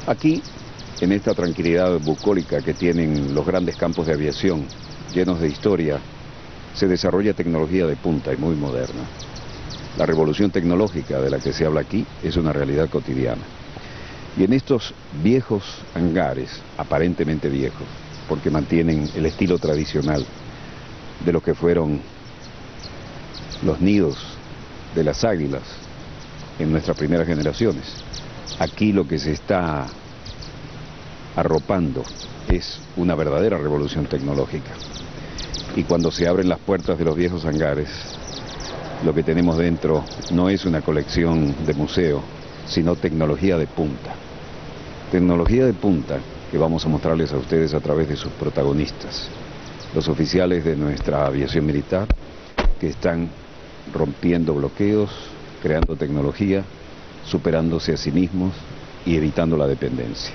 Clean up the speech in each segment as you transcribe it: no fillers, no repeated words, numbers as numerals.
Aquí, en esta tranquilidad bucólica que tienen los grandes campos de aviación, llenos de historia, se desarrolla tecnología de punta y muy moderna. La revolución tecnológica de la que se habla aquí es una realidad cotidiana. Y en estos viejos hangares, aparentemente viejos, porque mantienen el estilo tradicional de lo que fueron los nidos de las águilas en nuestras primeras generaciones, aquí lo que se está arropando es una verdadera revolución tecnológica. Y cuando se abren las puertas de los viejos hangares, lo que tenemos dentro no es una colección de museo, sino tecnología de punta. Tecnología de punta que vamos a mostrarles a ustedes a través de sus protagonistas, los oficiales de nuestra aviación militar, que están rompiendo bloqueos, creando tecnología, superándose a sí mismos y evitando la dependencia.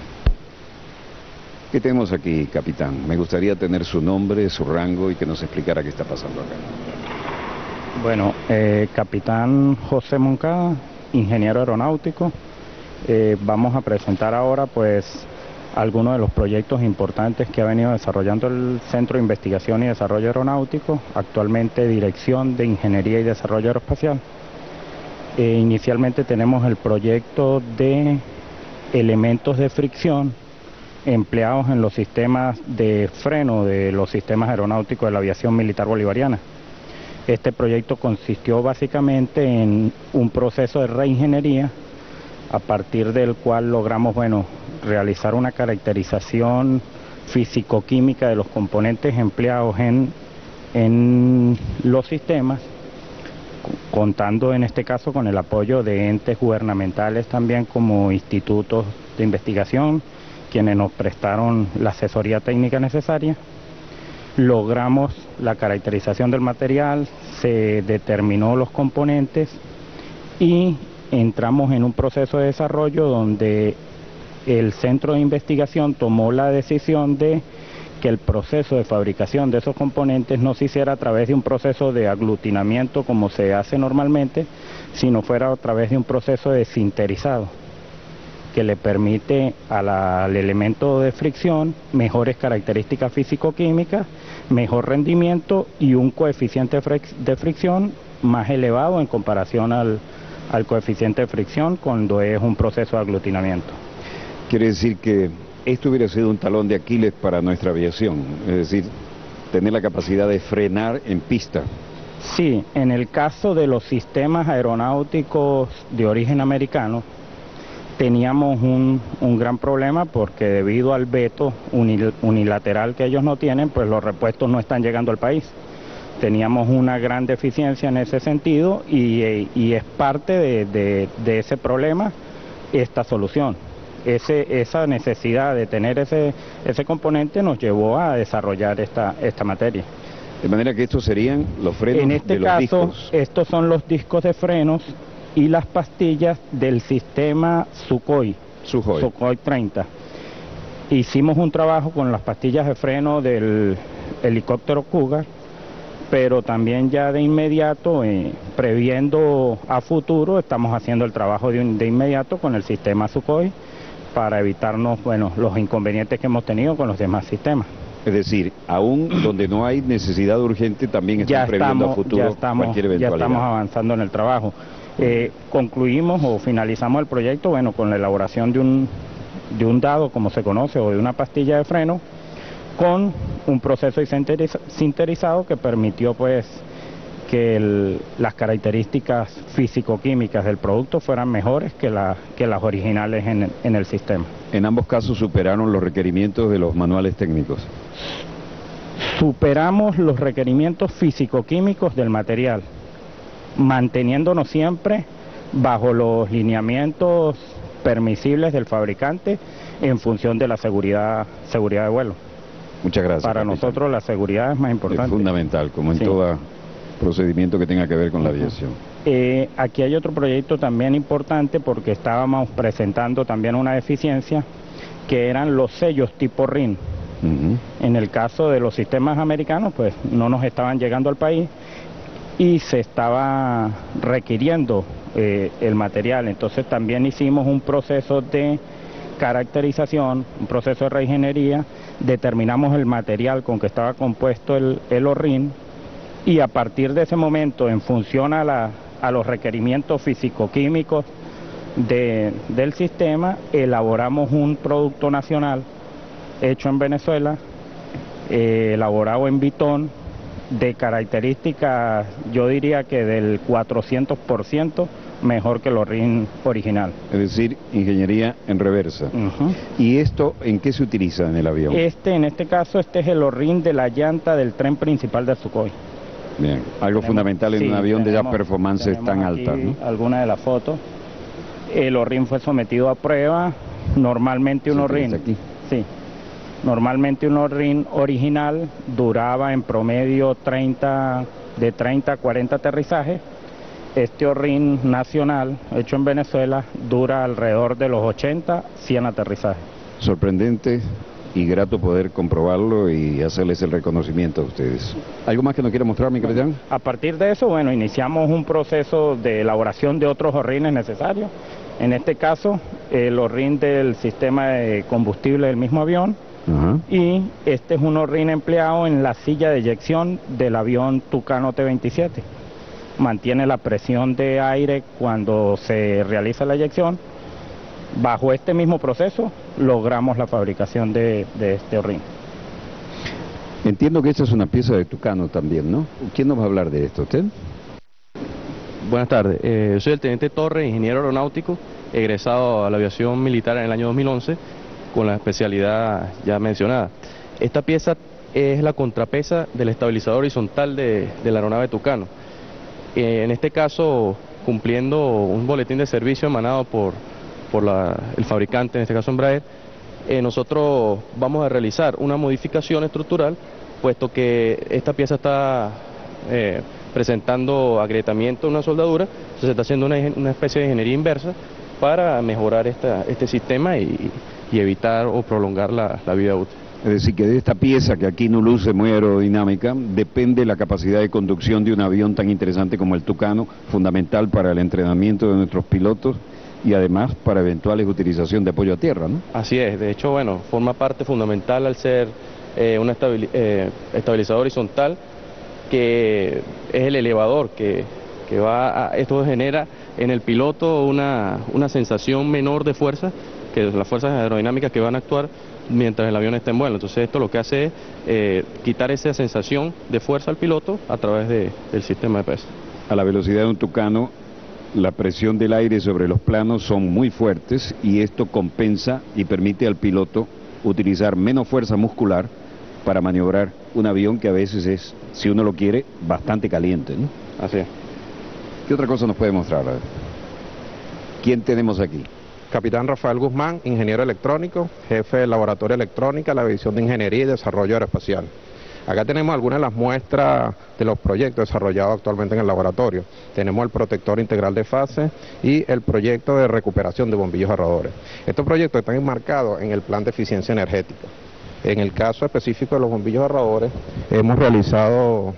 ¿Qué tenemos aquí, capitán? Me gustaría tener su nombre, su rango y que nos explicara qué está pasando acá. Bueno, capitán José Moncada, ingeniero aeronáutico. Vamos a presentar ahora pues algunos de los proyectos importantes que ha venido desarrollando el Centro de Investigación y Desarrollo Aeronáutico, actualmente Dirección de Ingeniería y Desarrollo Aeroespacial. Inicialmente tenemos el proyecto de elementos de fricción empleados en los sistemas de freno de los sistemas aeronáuticos de la aviación militar bolivariana. Este proyecto consistió básicamente en un proceso de reingeniería a partir del cual logramos, realizar una caracterización físico-química de los componentes empleados en los sistemas, contando en este caso con el apoyo de entes gubernamentales también como institutos de investigación, quienes nos prestaron la asesoría técnica necesaria. Logramos la caracterización del material, se determinó los componentes y entramos en un proceso de desarrollo donde el centro de investigación tomó la decisión de que el proceso de fabricación de esos componentes no se hiciera a través de un proceso de aglutinamiento como se hace normalmente, sino fuera a través de un proceso de sinterizado, que le permite al elemento de fricción mejores características físico-químicas, mejor rendimiento y un coeficiente de fricción más elevado en comparación al coeficiente de fricción cuando es un proceso de aglutinamiento. Quiere decir que esto hubiera sido un talón de Aquiles para nuestra aviación, es decir, tener la capacidad de frenar en pista. Sí, en el caso de los sistemas aeronáuticos de origen americano, teníamos un gran problema porque debido al veto unilateral que ellos no tienen, pues los repuestos no están llegando al país. Teníamos una gran deficiencia en ese sentido y es parte de ese problema esta solución. Esa necesidad de tener ese componente nos llevó a desarrollar esta materia. De manera que estos serían los frenos en este de los caso, discos. Estos son los discos de frenos y las pastillas del sistema Sukhoi 30. Hicimos un trabajo con las pastillas de freno del helicóptero Cougar, pero también ya de inmediato, previendo a futuro, estamos haciendo el trabajo de inmediato con el sistema Sukhoi para evitarnos los inconvenientes que hemos tenido con los demás sistemas. Es decir, aún donde no hay necesidad urgente, también están previendo a futuro cualquier eventualidad. Ya estamos avanzando en el trabajo. Concluimos o finalizamos el proyecto con la elaboración de un dado, como se conoce, o de una pastilla de freno, con un proceso sinterizado que permitió que las características físico-químicas del producto fueran mejores que las originales en el sistema. En ambos casos superaron los requerimientos de los manuales técnicos. Superamos los requerimientos físico-químicos del material, manteniéndonos siempre bajo los lineamientos permisibles del fabricante en función de la seguridad de vuelo. Muchas gracias. Para nosotros la seguridad es más importante. Es fundamental, como en todo procedimiento que tenga que ver con la aviación. Aquí hay otro proyecto también importante porque estábamos presentando también una deficiencia, que eran los sellos tipo RIN. En el caso de los sistemas americanos, pues no nos estaban llegando al país y se estaba requiriendo el material. Entonces también hicimos un proceso de caracterización, un proceso de reingeniería, determinamos el material con que estaba compuesto el horrín, y a partir de ese momento, en función a los requerimientos físico-químicos del sistema, elaboramos un producto nacional hecho en Venezuela, elaborado en Vitón, de características, yo diría que del 400% mejor que el horrín original. Es decir, ingeniería en reversa. ¿Y esto en qué se utiliza en el avión? En este caso, este es el horrín de la llanta del tren principal del Sukhoi. Bien, algo fundamental en un avión de ya performances tan altas, ¿no? Algunas de las fotos. El horrín fue sometido a prueba. Normalmente un horrín, normalmente un horrín original duraba en promedio de 30 a 40 aterrizajes. Este horrín nacional, hecho en Venezuela, dura alrededor de los 80, 100 aterrizajes. Sorprendente y grato poder comprobarlo y hacerles el reconocimiento a ustedes. ¿Algo más que nos quiera mostrar, mi capitán? A partir de eso, bueno, iniciamos un proceso de elaboración de otros horrines necesarios. En este caso, el horrín del sistema de combustible del mismo avión. Y este es un horrín empleado en la silla de eyección del avión Tucano T-27. Mantiene la presión de aire cuando se realiza la eyección. Bajo este mismo proceso logramos la fabricación de este horrín. Entiendo que esta es una pieza de Tucano también, ¿no? ¿Quién nos va a hablar de esto? ¿Usted? Buenas tardes, yo soy el teniente Torres, ingeniero aeronáutico, egresado a la aviación militar en el año 2011 con la especialidad ya mencionada. Esta pieza es la contrapesa del estabilizador horizontal de la aeronave Tucano. En este caso, cumpliendo un boletín de servicio emanado por el fabricante, en este caso Embraer, nosotros vamos a realizar una modificación estructural, puesto que esta pieza está presentando agrietamiento de una soldadura, entonces se está haciendo una especie de ingeniería inversa para mejorar este sistema y evitar o prolongar la vida útil. Es decir, que de esta pieza, que aquí no luce muy aerodinámica, depende la capacidad de conducción de un avión tan interesante como el Tucano, fundamental para el entrenamiento de nuestros pilotos y además para eventuales utilización de apoyo a tierra, ¿no? Así es, de hecho, bueno, forma parte fundamental al ser un estabilizador horizontal, que es el elevador que esto genera en el piloto una sensación menor de fuerza, que las fuerzas aerodinámicas que van a actuar mientras el avión está en vuelo. Entonces esto lo que hace es quitar esa sensación de fuerza al piloto a través del sistema de peso. A la velocidad de un Tucano, la presión del aire sobre los planos son muy fuertes y esto compensa y permite al piloto utilizar menos fuerza muscular para maniobrar un avión que a veces es, si uno lo quiere, bastante caliente, ¿no? Así es. ¿Qué otra cosa nos puede mostrar? A ver. ¿Quién tenemos aquí? Capitán Rafael Guzmán, ingeniero electrónico, jefe del Laboratorio de Electrónica, la División de Ingeniería y Desarrollo Aeroespacial. Acá tenemos algunas de las muestras de los proyectos desarrollados actualmente en el laboratorio. Tenemos el protector integral de fase y el proyecto de recuperación de bombillos ahorradores. Estos proyectos están enmarcados en el plan de eficiencia energética. En el caso específico de los bombillos ahorradores, hemos realizado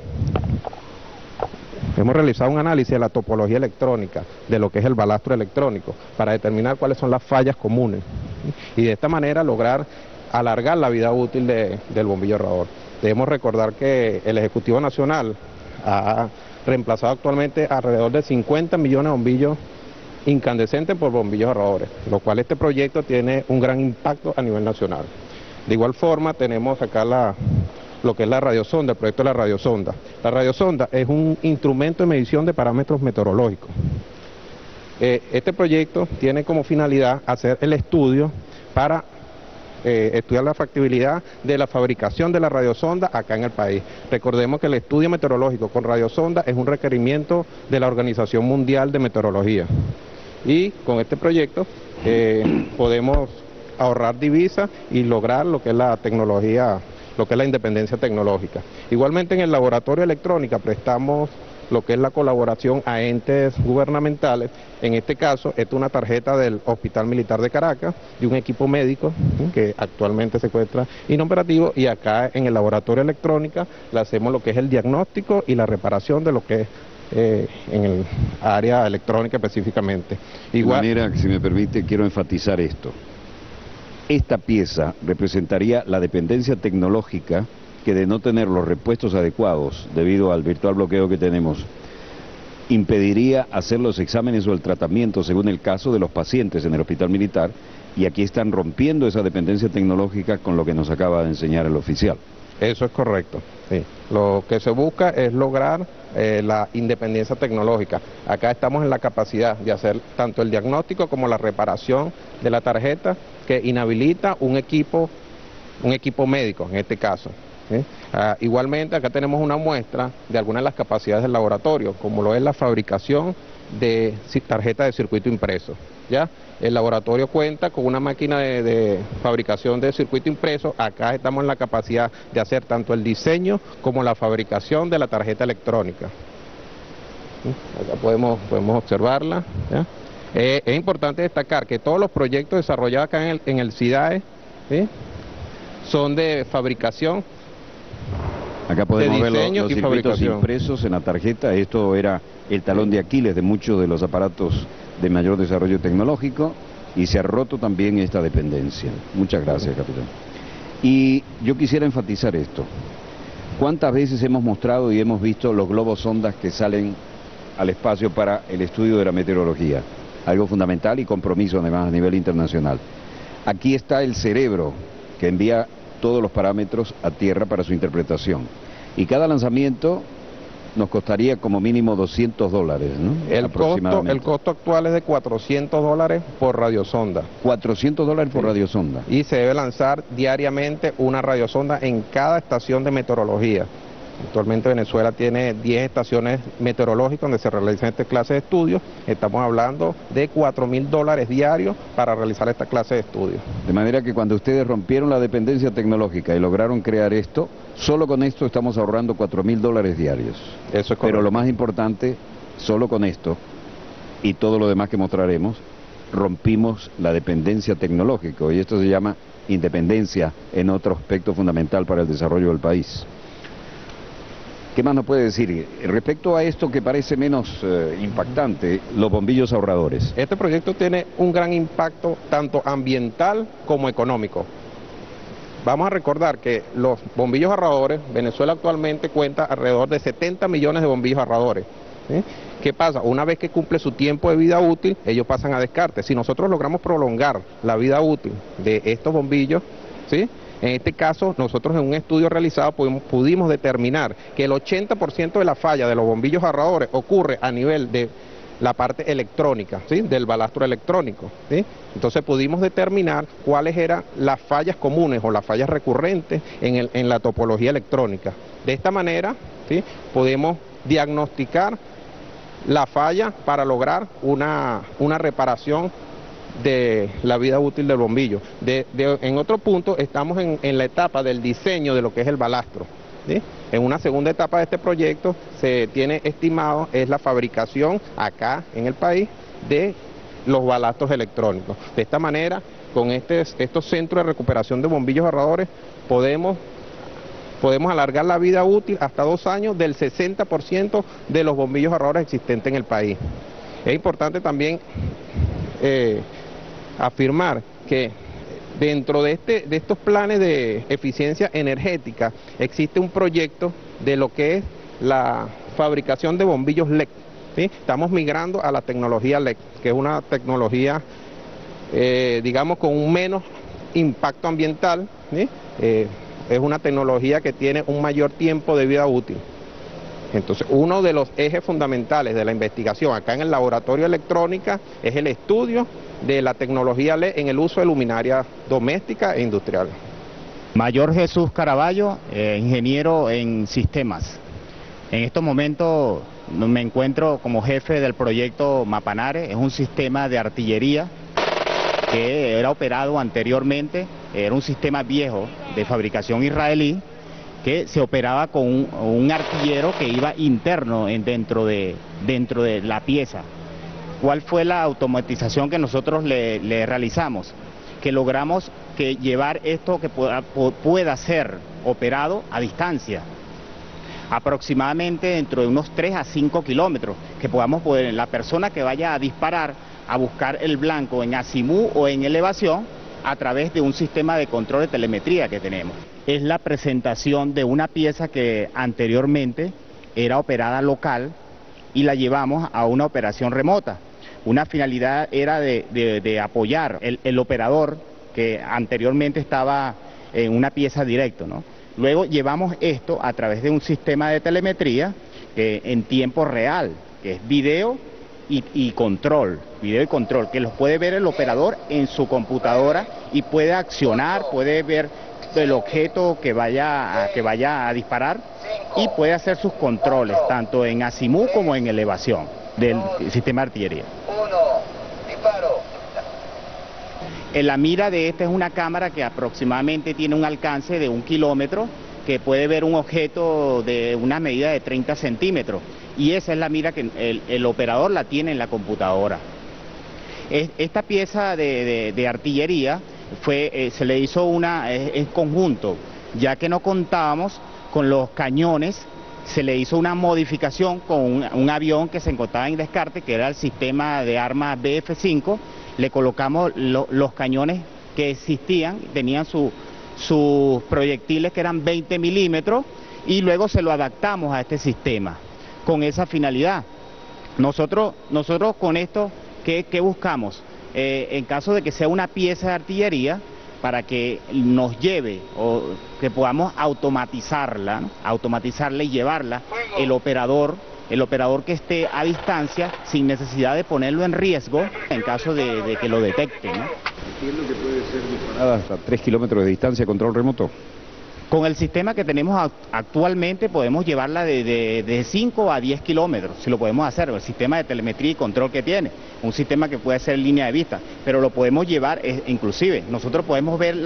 un análisis de la topología electrónica, de lo que es el balastro electrónico, para determinar cuáles son las fallas comunes y de esta manera lograr alargar la vida útil del bombillo ahorrador. Debemos recordar que el Ejecutivo Nacional ha reemplazado actualmente alrededor de 50 millones de bombillos incandescentes por bombillos ahorradores, lo cual este proyecto tiene un gran impacto a nivel nacional. De igual forma tenemos acá lo que es la radiosonda, el proyecto de la radiosonda. La radiosonda es un instrumento de medición de parámetros meteorológicos. Este proyecto tiene como finalidad hacer el estudio para estudiar la factibilidad de la fabricación de la radiosonda acá en el país. Recordemos que el estudio meteorológico con radiosonda es un requerimiento de la Organización Mundial de Meteorología. Y con este proyecto podemos ahorrar divisas y lograr lo que es la tecnología, lo que es la independencia tecnológica. Igualmente en el laboratorio de electrónica prestamos lo que es la colaboración a entes gubernamentales. En este caso, esta es una tarjeta del Hospital Militar de Caracas, de un equipo médico que actualmente se encuentra inoperativo, y acá en el laboratorio de electrónica le hacemos lo que es el diagnóstico y la reparación de lo que es en el área electrónica específicamente. De manera que, si me permite, quiero enfatizar esto. esta pieza representaría la dependencia tecnológica que, de no tener los repuestos adecuados debido al virtual bloqueo que tenemos, impediría hacer los exámenes o el tratamiento según el caso de los pacientes en el hospital militar, y aquí están rompiendo esa dependencia tecnológica con lo que nos acaba de enseñar el oficial. Eso es correcto, sí. Lo que se busca es lograr la independencia tecnológica. Acá estamos en la capacidad de hacer tanto el diagnóstico como la reparación de la tarjeta, que inhabilita un equipo médico en este caso. ¿Sí? Igualmente acá tenemos una muestra de algunas de las capacidades del laboratorio, como lo es la fabricación de tarjetas de circuito impreso. ¿Ya? El laboratorio cuenta con una máquina de fabricación de circuito impreso. Acá estamos en la capacidad de hacer tanto el diseño como la fabricación de la tarjeta electrónica. ¿Sí? Acá podemos observarla. ¿Ya? Es importante destacar que todos los proyectos desarrollados acá en el CIDAE, ¿sí?, son de fabricación. Acá podemos ver los circuitos impresos en la tarjeta. Esto era el talón de Aquiles de muchos de los aparatos de mayor desarrollo tecnológico, y se ha roto también esta dependencia. Muchas gracias, capitán. Y yo quisiera enfatizar esto. ¿Cuántas veces hemos mostrado y hemos visto los globos sondas que salen al espacio para el estudio de la meteorología? Algo fundamental y compromiso además a nivel internacional. Aquí está el cerebro que envía todos los parámetros a tierra para su interpretación. Y cada lanzamiento nos costaría como mínimo $200, ¿no? El costo actual es de $400 por radiosonda. $400 por radiosonda. Y se debe lanzar diariamente una radiosonda en cada estación de meteorología. Actualmente Venezuela tiene 10 estaciones meteorológicas donde se realizan esta clase de estudios. Estamos hablando de $4.000 diarios para realizar esta clase de estudios. De manera que cuando ustedes rompieron la dependencia tecnológica y lograron crear esto, solo con esto estamos ahorrando $4.000 diarios. Eso es correcto. Pero lo más importante, solo con esto y todo lo demás que mostraremos, rompimos la dependencia tecnológica, y esto se llama independencia en otro aspecto fundamental para el desarrollo del país. ¿Qué más nos puede decir? Respecto a esto que parece menos impactante, los bombillos ahorradores. Este proyecto tiene un gran impacto tanto ambiental como económico. Vamos a recordar que los bombillos ahorradores, Venezuela actualmente cuenta alrededor de 70 millones de bombillos ahorradores. ¿Sí? ¿Qué pasa? Una vez que cumple su tiempo de vida útil, ellos pasan a descarte. Si nosotros logramos prolongar la vida útil de estos bombillos, ¿sí?, en este caso, nosotros en un estudio realizado pudimos determinar que el 80% de la falla de los bombillos ahorradores ocurre a nivel de la parte electrónica, ¿sí?, del balastro electrónico, ¿sí? Entonces pudimos determinar cuáles eran las fallas comunes o las fallas recurrentes en la topología electrónica. De esta manera, ¿sí?, podemos diagnosticar la falla para lograr una reparación de la vida útil del bombillo. En otro punto estamos en la etapa del diseño de lo que es el balastro, ¿sí? En una segunda etapa de este proyecto se tiene estimado es la fabricación acá en el país de los balastros electrónicos. De esta manera, con estos centros de recuperación de bombillos ahorradores podemos alargar la vida útil hasta 2 años del 60% de los bombillos ahorradores existentes en el país. Es importante también afirmar que dentro de estos planes de eficiencia energética existe un proyecto de lo que es la fabricación de bombillos LED, ¿sí? Estamos migrando a la tecnología LED, que es una tecnología, digamos, con un menos impacto ambiental, ¿sí? Es una tecnología que tiene un mayor tiempo de vida útil. Entonces, uno de los ejes fundamentales de la investigación acá en el laboratorio de electrónica es el estudio de la tecnología LED en el uso de luminaria doméstica e industrial. Mayor Jesús Caraballo, ingeniero en sistemas. En estos momentos me encuentro como jefe del proyecto Mapanare. Es un sistema de artillería que era operado anteriormente, era un sistema viejo de fabricación israelí, que se operaba con un artillero que iba interno dentro de la pieza. ¿Cuál fue la automatización que nosotros le realizamos? Que logramos llevar esto que pueda ser operado a distancia, aproximadamente dentro de unos 3 a 5 kilómetros, que la persona que vaya a disparar, a buscar el blanco en azimú o en elevación, a través de un sistema de control de telemetría que tenemos. Es la presentación de una pieza que anteriormente era operada local y la llevamos a una operación remota. Una finalidad era de apoyar el operador que anteriormente estaba en una pieza directa, ¿no? Luego llevamos esto a través de un sistema de telemetría en tiempo real, que es video y control, que los puede ver el operador en su computadora y puede accionar, puede ver el objeto que vaya a disparar y puede hacer sus controles, tanto en azimut como en elevación del sistema de artillería. La mira de esta es una cámara que aproximadamente tiene un alcance de 1 kilómetro, que puede ver un objeto de una medida de 30 centímetros, y esa es la mira que el operador la tiene en la computadora. Esta pieza de artillería se le hizo en conjunto, ya que no contábamos con los cañones. Se le hizo una modificación con un avión que se encontraba en descarte, que era el sistema de armas BF-5. Le colocamos los cañones que existían, tenían sus proyectiles que eran 20 milímetros, y luego se lo adaptamos a este sistema con esa finalidad. Nosotros con esto, ¿qué buscamos? En caso de que sea una pieza de artillería, para que nos lleve o que podamos automatizarla, ¿no? Automatizarla y llevarla el operador que esté a distancia sin necesidad de ponerlo en riesgo en caso de que lo detecte, ¿no? Entiendo que puede ser disparada hasta 3 kilómetros de distancia, control remoto. Con el sistema que tenemos actualmente podemos llevarla de 5 a 10 kilómetros, si lo podemos hacer, el sistema de telemetría y control que tiene, un sistema que puede ser en línea de vista, pero lo podemos llevar, inclusive, nosotros podemos ver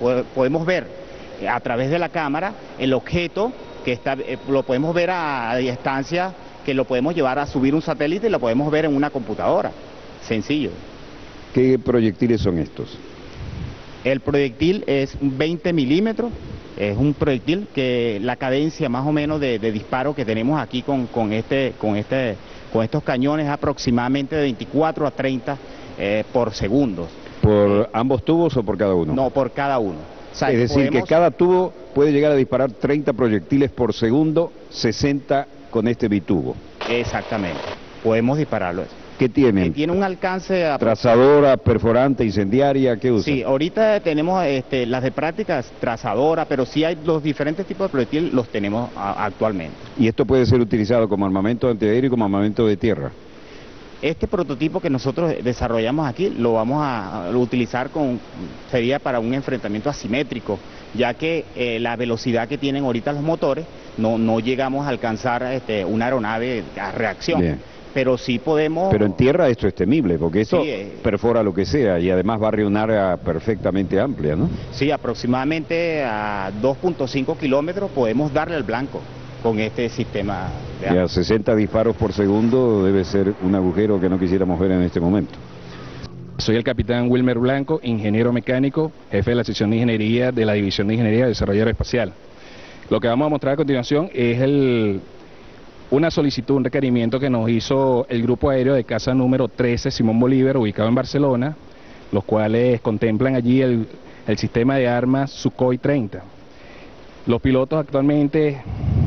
a través de la cámara el objeto que está, lo podemos ver a distancia, que lo podemos llevar a subir un satélite y lo podemos ver en una computadora, sencillo. ¿Qué proyectiles son estos? El proyectil es 20 milímetros. Es un proyectil que la cadencia más o menos de disparo que tenemos aquí con estos cañones es aproximadamente de 24 a 30 por segundo. ¿Por ambos tubos o por cada uno? No, por cada uno. O sea, es decir, que cada tubo puede llegar a disparar 30 proyectiles por segundo, 60 con este bitubo. Exactamente, podemos dispararlo. ¿Qué tienen? Tiene un alcance... Trazadora, perforante, incendiaria, ¿qué usan? Sí, ahorita tenemos las de prácticas, trazadora, pero sí hay los diferentes tipos de proyectiles, los tenemos actualmente. ¿Y esto puede ser utilizado como armamento antiaéreo y como armamento de tierra? Este prototipo que nosotros desarrollamos aquí lo vamos a utilizar sería para un enfrentamiento asimétrico, ya que la velocidad que tienen ahorita los motores no llegamos a alcanzar una aeronave a reacción. Bien. Pero sí podemos... Pero en tierra esto es temible, porque esto perfora lo que sea y además barre un área perfectamente amplia, ¿no? Sí, aproximadamente a 2.5 kilómetros podemos darle al blanco con este sistema de armas. Y a 60 disparos por segundo debe ser un agujero que no quisiéramos ver en este momento. Soy el capitán Wilmer Blanco, ingeniero mecánico, jefe de la sección de ingeniería de la División de Ingeniería de Desarrollo Aeroespacial. Lo que vamos a mostrar a continuación es una solicitud, un requerimiento que nos hizo el Grupo Aéreo de Caza número 13 Simón Bolívar, ubicado en Barcelona, los cuales contemplan allí el sistema de armas Sukhoi 30. Los pilotos actualmente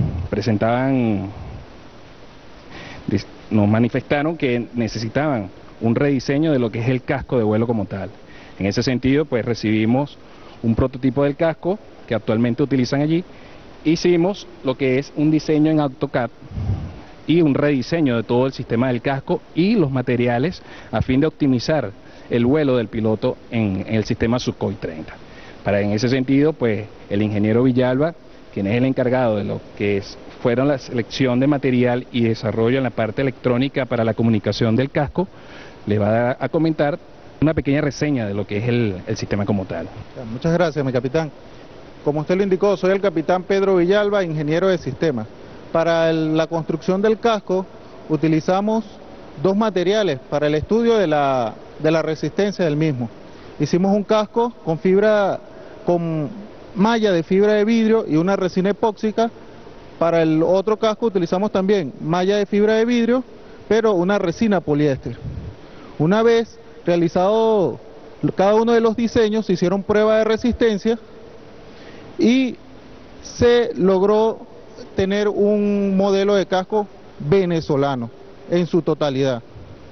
nos manifestaron que necesitaban un rediseño de lo que es el casco de vuelo como tal. En ese sentido, pues recibimos un prototipo del casco que actualmente utilizan allí. Hicimos lo que es un diseño en AutoCAD y un rediseño de todo el sistema del casco y los materiales a fin de optimizar el vuelo del piloto en el sistema Sukhoi 30. En ese sentido, pues el ingeniero Villalba, quien es el encargado de lo que fueron la selección de material y desarrollo en la parte electrónica para la comunicación del casco, le va a comentar una pequeña reseña de lo que es el sistema como tal. Muchas gracias, mi capitán. Como usted lo indicó, soy el capitán Pedro Villalba, ingeniero de sistemas. Para la construcción del casco utilizamos dos materiales para el estudio de la resistencia del mismo. Hicimos un casco con malla de fibra de vidrio y una resina epóxica. Para el otro casco utilizamos también malla de fibra de vidrio, pero una resina poliéster. Una vez realizado Cada uno de los diseños se hicieron prueba de resistencia y se logró tener un modelo de casco venezolano en su totalidad.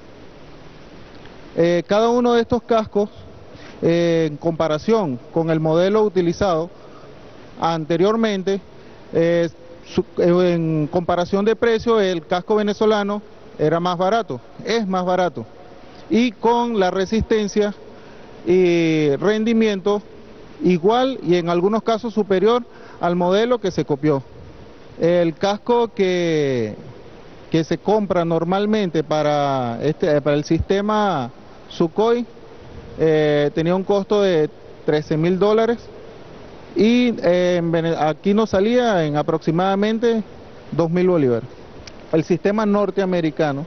Cada uno de estos cascos, en comparación con el modelo utilizado anteriormente, en comparación de precio, el casco venezolano era más barato, es más barato, y con la resistencia y rendimiento igual y en algunos casos superior al modelo que se copió. El casco que se compra normalmente para el sistema Sukhoi tenía un costo de $13.000 y aquí nos salía en aproximadamente 2.000 bolívares. El sistema norteamericano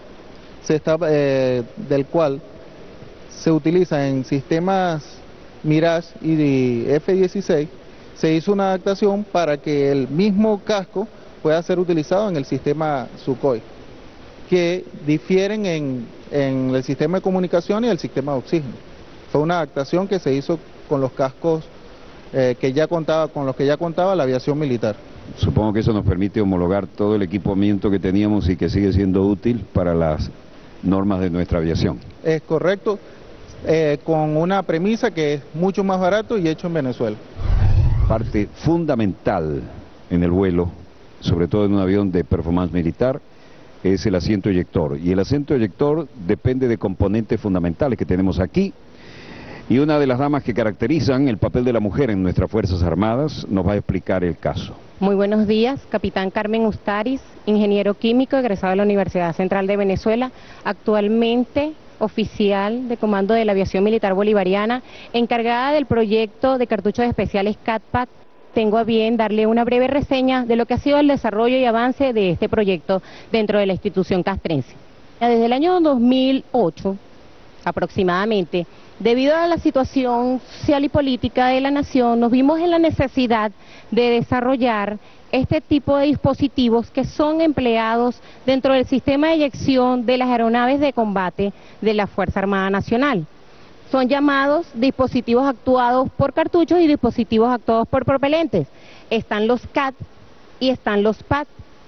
del cual se utiliza en sistemas Mirage y F-16, se hizo una adaptación para que el mismo casco pueda ser utilizado en el sistema Sukhoi, que difieren en el sistema de comunicación y el sistema de oxígeno. Fue una adaptación que se hizo con los cascos con los que ya contaba la aviación militar. Supongo que eso nos permite homologar todo el equipamiento que teníamos y que sigue siendo útil para las normas de nuestra aviación. Es correcto, con una premisa que es mucho más barato y hecho en Venezuela. Parte fundamental en el vuelo, sobre todo en un avión de performance militar, es el asiento eyector. Y el asiento eyector depende de componentes fundamentales que tenemos aquí. Y una de las damas que caracterizan el papel de la mujer en nuestras Fuerzas Armadas nos va a explicar el caso. Muy buenos días, capitán Carmen Ustaris, ingeniero químico, egresado de la Universidad Central de Venezuela, actualmente oficial de comando de la aviación militar bolivariana, encargada del proyecto de cartuchos especiales CATPAT. Tengo a bien darle una breve reseña de lo que ha sido el desarrollo y avance de este proyecto dentro de la institución castrense. Desde el año 2008, aproximadamente, debido a la situación social y política de la nación, nos vimos en la necesidad de desarrollar este tipo de dispositivos que son empleados dentro del sistema de eyección de las aeronaves de combate de la Fuerza Armada Nacional. Son llamados dispositivos actuados por cartuchos y dispositivos actuados por propelentes. Están los CAT y están los PAT.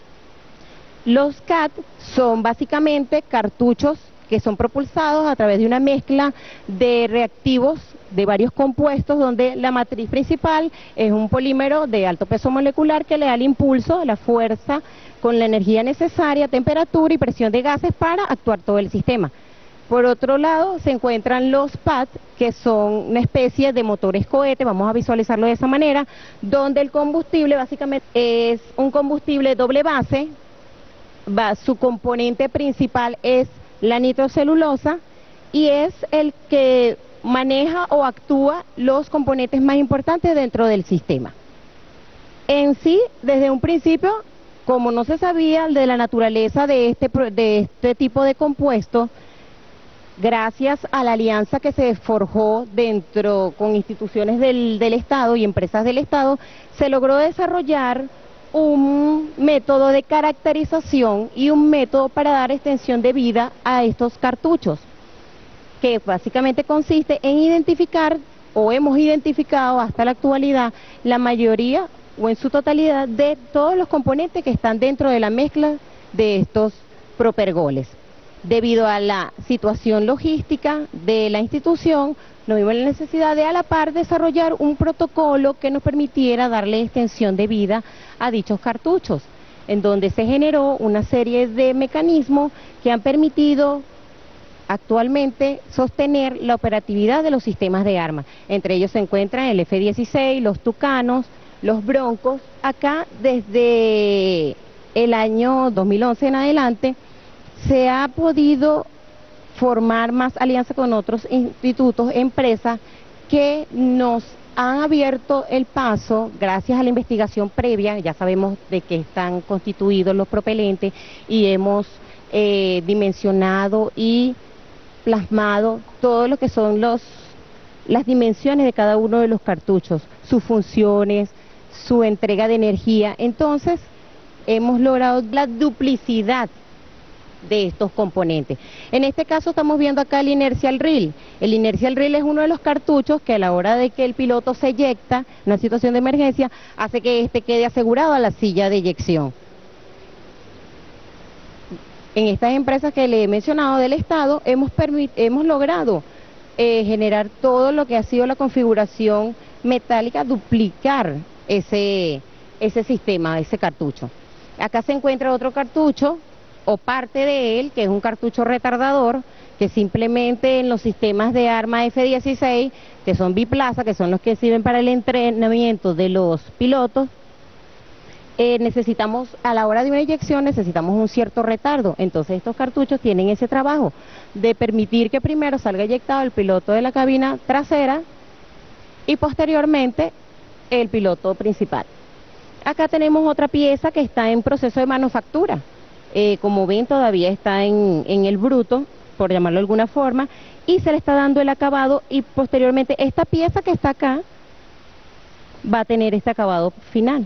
Los CAT son básicamente cartuchos que son propulsados a través de una mezcla de reactivos de varios compuestos, donde la matriz principal es un polímero de alto peso molecular que le da el impulso, la fuerza, con la energía necesaria, temperatura y presión de gases para actuar todo el sistema. Por otro lado, se encuentran los PAT, que son una especie de motores cohete, vamos a visualizarlo de esa manera, donde el combustible básicamente es un combustible doble base, su componente principal es la nitrocelulosa y es el que maneja o actúa los componentes más importantes dentro del sistema. En sí, desde un principio, como no se sabía de la naturaleza de este tipo de compuesto, gracias a la alianza que se forjó con instituciones del Estado y empresas del Estado, se logró desarrollar un método de caracterización y un método para dar extensión de vida a estos cartuchos, que básicamente consiste en identificar, o hemos identificado hasta la actualidad, la mayoría o en su totalidad de todos los componentes que están dentro de la mezcla de estos propergoles. Debido a la situación logística de la institución, nos vimos en la necesidad de a la par desarrollar un protocolo que nos permitiera darle extensión de vida a dichos cartuchos, en donde se generó una serie de mecanismos que han permitido actualmente sostener la operatividad de los sistemas de armas. Entre ellos se encuentran el F-16, los Tucanos, los Broncos. Acá desde el año 2011 en adelante se ha podido formar más alianza con otros institutos, empresas que nos han abierto el paso gracias a la investigación previa. Ya sabemos de qué están constituidos los propelentes y hemos dimensionado y plasmado todo lo que son las dimensiones de cada uno de los cartuchos, sus funciones, su entrega de energía. Entonces hemos logrado la duplicidad de estos componentes. En este caso estamos viendo acá el inercial reel. El inercial reel es uno de los cartuchos que a la hora de que el piloto se eyecta en una situación de emergencia, hace que éste quede asegurado a la silla de eyección. En estas empresas que le he mencionado del Estado, hemos logrado generar todo lo que ha sido la configuración metálica, duplicar ese sistema, ese cartucho. Acá se encuentra otro cartucho, o parte de él, que es un cartucho retardador, que simplemente en los sistemas de arma F-16, que son biplaza, que son los que sirven para el entrenamiento de los pilotos, necesitamos, a la hora de una eyección, necesitamos un cierto retardo. Entonces estos cartuchos tienen ese trabajo de permitir que primero salga eyectado el piloto de la cabina trasera y posteriormente el piloto principal. Acá tenemos otra pieza que está en proceso de manufactura. Como ven, todavía está en el bruto, por llamarlo de alguna forma, y se le está dando el acabado, y posteriormente esta pieza que está acá va a tener este acabado final.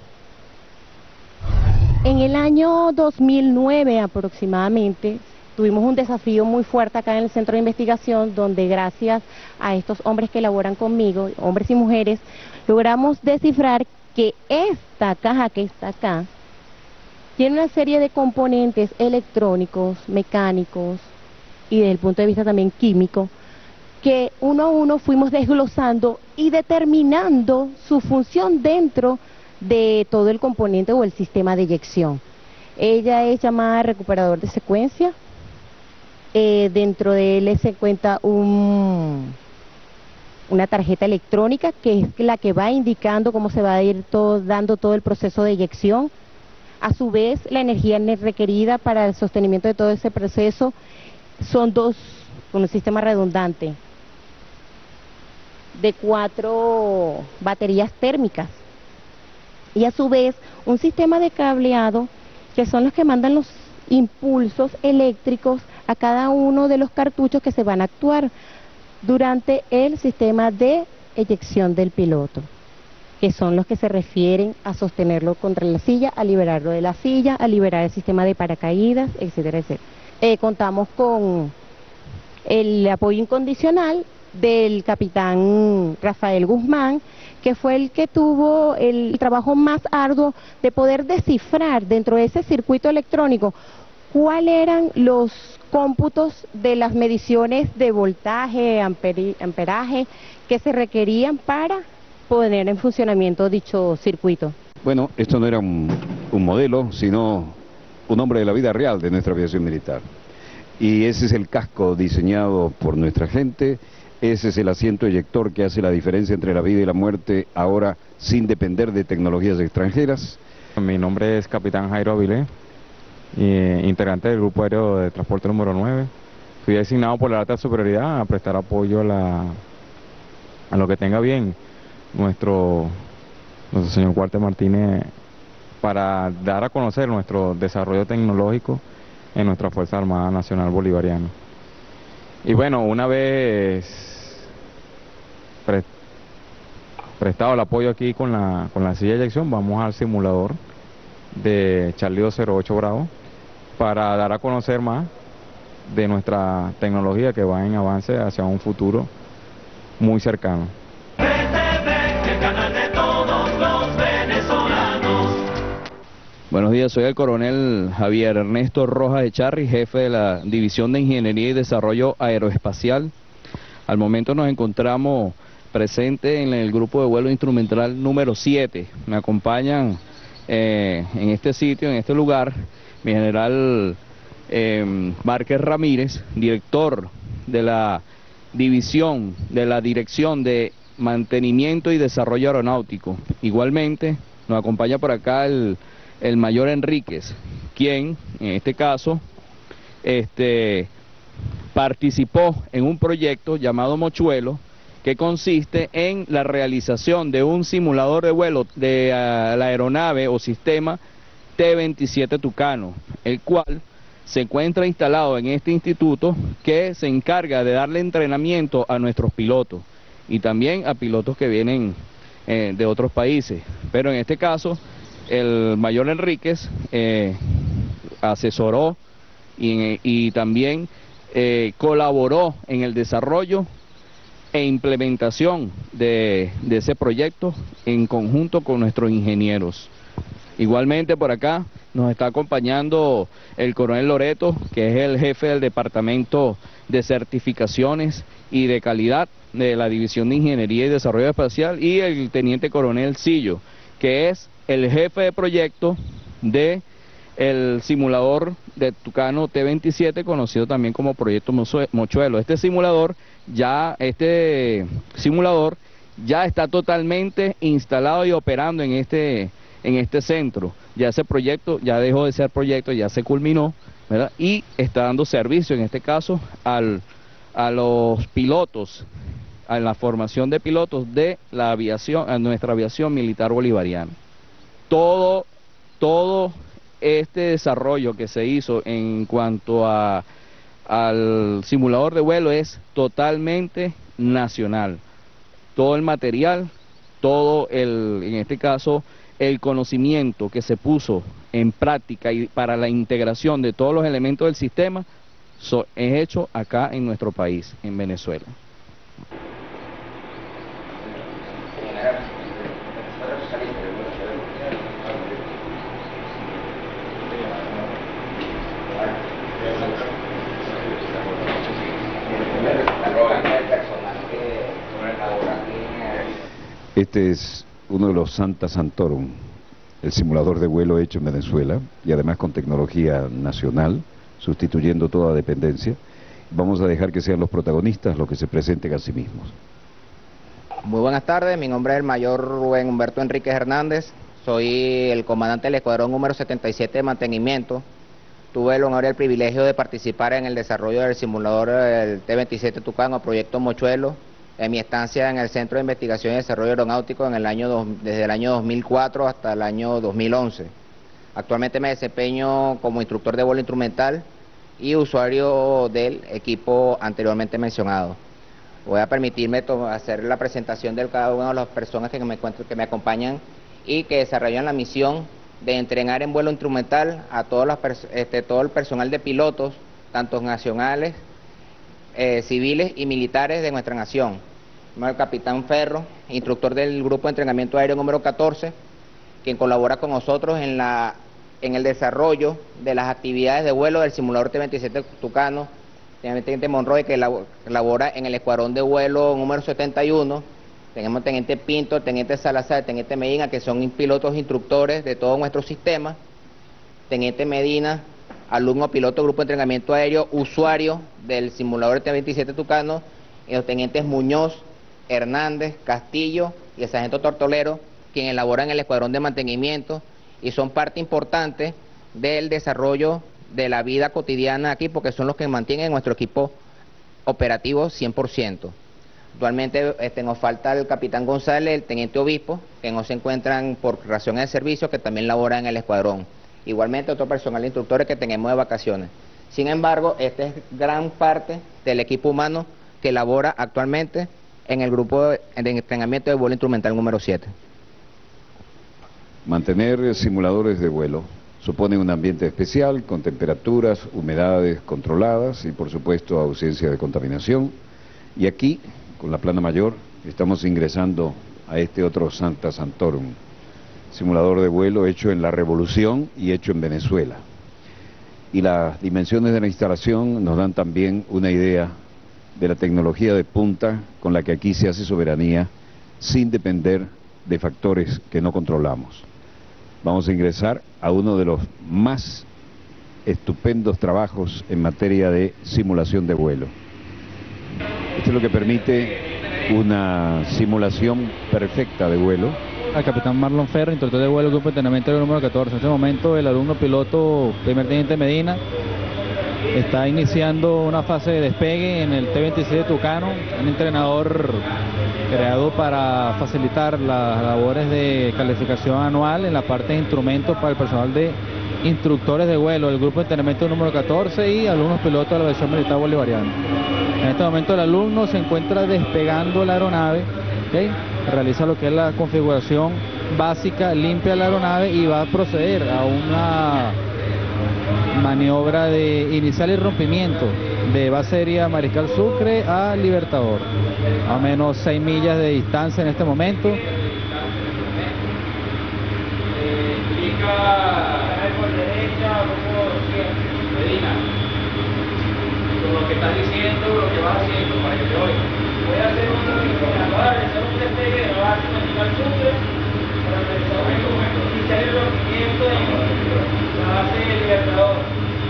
En el año 2009 aproximadamente tuvimos un desafío muy fuerte acá en el centro de investigación, donde gracias a estos hombres que elaboran conmigo, hombres y mujeres, logramos descifrar que esta caja que está acá tiene una serie de componentes electrónicos, mecánicos y desde el punto de vista también químico, que uno a uno fuimos desglosando y determinando su función dentro de todo el componente o el sistema de eyección. Ella es llamada recuperador de secuencia. Dentro de él se cuenta una tarjeta electrónica que es la que va indicando cómo se va a ir dando todo el proceso de eyección. A su vez, la energía requerida para el sostenimiento de todo ese proceso son con un sistema redundante de 4 baterías térmicas, y a su vez un sistema de cableado que son los que mandan los impulsos eléctricos a cada uno de los cartuchos que se van a actuar durante el sistema de eyección del piloto, que son los que se refieren a sostenerlo contra la silla, a liberarlo de la silla, a liberar el sistema de paracaídas, etcétera, etcétera. Contamos con el apoyo incondicional del capitán Rafael Guzmán, que fue el que tuvo el trabajo más arduo de poder descifrar dentro de ese circuito electrónico cuáles eran los cómputos de las mediciones de voltaje, amperaje que se requerían para poner en funcionamiento dicho circuito. Bueno, esto no era un modelo, sino un hombre de la vida real de nuestra aviación militar. Y ese es el casco diseñado por nuestra gente, ese es el asiento eyector que hace la diferencia entre la vida y la muerte, ahora sin depender de tecnologías extranjeras. Mi nombre es Capitán Jairo Avilés, integrante del Grupo Aéreo de Transporte número 9. Fui designado por la Alta Superioridad a prestar apoyo a lo que tenga bien nuestro señor Cuarte Martínez, para dar a conocer nuestro desarrollo tecnológico en nuestra Fuerza Armada Nacional Bolivariana. Y bueno, una vez prestado el apoyo aquí con la silla de eyección, vamos al simulador de Charlie 208 Bravo para dar a conocer más de nuestra tecnología que va en avance hacia un futuro muy cercano. Buenos días, soy el coronel Javier Ernesto Rojas Echarri, jefe de la División de Ingeniería y Desarrollo Aeroespacial. Al momento nos encontramos presentes en el grupo de vuelo instrumental número 7. Me acompañan en este sitio, en este lugar, mi general Márquez Ramírez, director de la División de la Dirección de Mantenimiento y Desarrollo Aeronáutico. Igualmente nos acompaña por acá el mayor Enríquez, quien en este caso participó en un proyecto llamado Mochuelo, que consiste en la realización de un simulador de vuelo de la aeronave o sistema T-27 Tucano, el cual se encuentra instalado en este instituto, que se encarga de darle entrenamiento a nuestros pilotos y también a pilotos que vienen de otros países. Pero en este caso el mayor Enríquez asesoró y también colaboró en el desarrollo e implementación de ese proyecto en conjunto con nuestros ingenieros. Igualmente por acá nos está acompañando el coronel Loreto, que es el jefe del Departamento de Certificaciones y de Calidad de la División de Ingeniería y Desarrollo Espacial, y el teniente coronel Sillo, que es el jefe de proyecto de el simulador de Tucano T-27, conocido también como Proyecto Mochuelo. Este simulador ya está totalmente instalado y operando en este centro. Ya ese proyecto ya dejó de ser proyecto, ya se culminó, ¿verdad? Y está dando servicio, en este caso, a los pilotos, a la formación de pilotos de la aviación, a nuestra aviación militar bolivariana. Todo este desarrollo que se hizo en cuanto al simulador de vuelo es totalmente nacional. Todo el material, en este caso, el conocimiento que se puso en práctica y para la integración de todos los elementos del sistema es hecho acá en nuestro país, en Venezuela. Este es uno de los Santa Santorum, el simulador de vuelo hecho en Venezuela y además con tecnología nacional, sustituyendo toda dependencia. Vamos a dejar que sean los protagonistas los que se presenten a sí mismos. Muy buenas tardes, mi nombre es el mayor Rubén Humberto Enríquez Hernández, soy el comandante del escuadrón número 77 de mantenimiento. Tuve el honor y el privilegio de participar en el desarrollo del simulador del T-27 Tucano, Proyecto Mochuelo, en mi estancia en el Centro de Investigación y Desarrollo Aeronáutico desde el año 2004 hasta el año 2011. Actualmente me desempeño como instructor de vuelo instrumental y usuario del equipo anteriormente mencionado. Voy a permitirme hacer la presentación de cada una de las personas que me acompañan y que desarrollan la misión de entrenar en vuelo instrumental a todo el personal de pilotos, tanto nacionales, civiles y militares de nuestra nación. El capitán Ferro, instructor del Grupo de Entrenamiento Aéreo número 14, quien colabora con nosotros en el desarrollo de las actividades de vuelo del simulador T-27 Tucano, teniente Monroy, que labora en el escuadrón de vuelo número 71, tenemos teniente Pinto, teniente Salazar, teniente Medina, que son pilotos instructores de todo nuestro sistema, teniente Medina, alumno piloto Grupo de Entrenamiento Aéreo, usuario del simulador T-27 Tucano, y los tenientes Muñoz, Hernández, Castillo y el sargento Tortolero, quienes elaboran el escuadrón de mantenimiento y son parte importante del desarrollo de la vida cotidiana aquí, porque son los que mantienen nuestro equipo operativo 100%. Actualmente nos falta el capitán González, el teniente Obispo, que no se encuentran por razones de servicio, que también laboran en el escuadrón. Igualmente otro personal de instructores que tenemos de vacaciones. Sin embargo, esta es gran parte del equipo humano que labora actualmente en el grupo de entrenamiento de vuelo instrumental número 7. Mantener simuladores de vuelo supone un ambiente especial con temperaturas, humedades controladas y por supuesto ausencia de contaminación. Y aquí, con la plana mayor, estamos ingresando a este otro Santa Santorum, simulador de vuelo hecho en la Revolución y hecho en Venezuela. Y las dimensiones de la instalación nos dan también una idea de la tecnología de punta con la que aquí se hace soberanía sin depender de factores que no controlamos. Vamos a ingresar a uno de los más estupendos trabajos en materia de simulación de vuelo. Esto es lo que permite una simulación perfecta de vuelo. Al capitán Marlon Ferro, instructor de vuelo, grupo de entrenamiento número 14. En este momento el alumno piloto primer teniente Medina está iniciando una fase de despegue en el T-27 Tucano, un entrenador creado para facilitar las labores de calificación anual en la parte de instrumentos para el personal de instructores de vuelo del grupo de entrenamiento número 14 y alumnos pilotos de la aviación militar bolivariana. En este momento el alumno se encuentra despegando la aeronave, ¿okay? Realiza lo que es la configuración básica, limpia la aeronave y va a proceder a una maniobra de inicial y rompimiento de base aérea Mariscal Sucre a Libertador, a menos 6 millas de distancia en este momento. Por derecha, Medina, con lo que estás diciendo, lo que vas haciendo para que te oiga. Voy a hacer un despegue de la base Mariscal Sucre para realizar un inicial y rompimiento en la base de Libertador.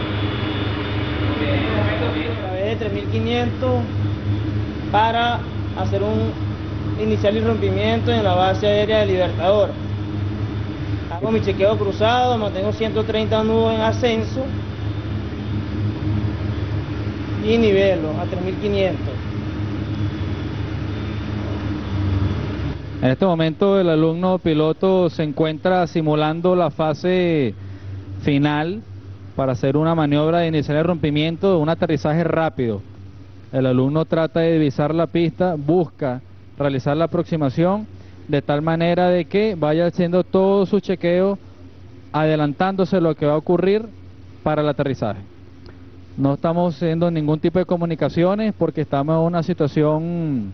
En este momento pido a través de 3500 para hacer un inicial y rompimiento en la base aérea de Libertador. Hago mi chequeo cruzado, mantengo 130 nudos en ascenso y nivelo a 3500. En este momento el alumno piloto se encuentra simulando la fase final para hacer una maniobra de inicial y rompimiento de un aterrizaje rápido. El alumno trata de divisar la pista, busca realizar la aproximación de tal manera de que vaya haciendo todo su chequeo, adelantándose lo que va a ocurrir para el aterrizaje. No estamos haciendo ningún tipo de comunicaciones porque estamos en una situación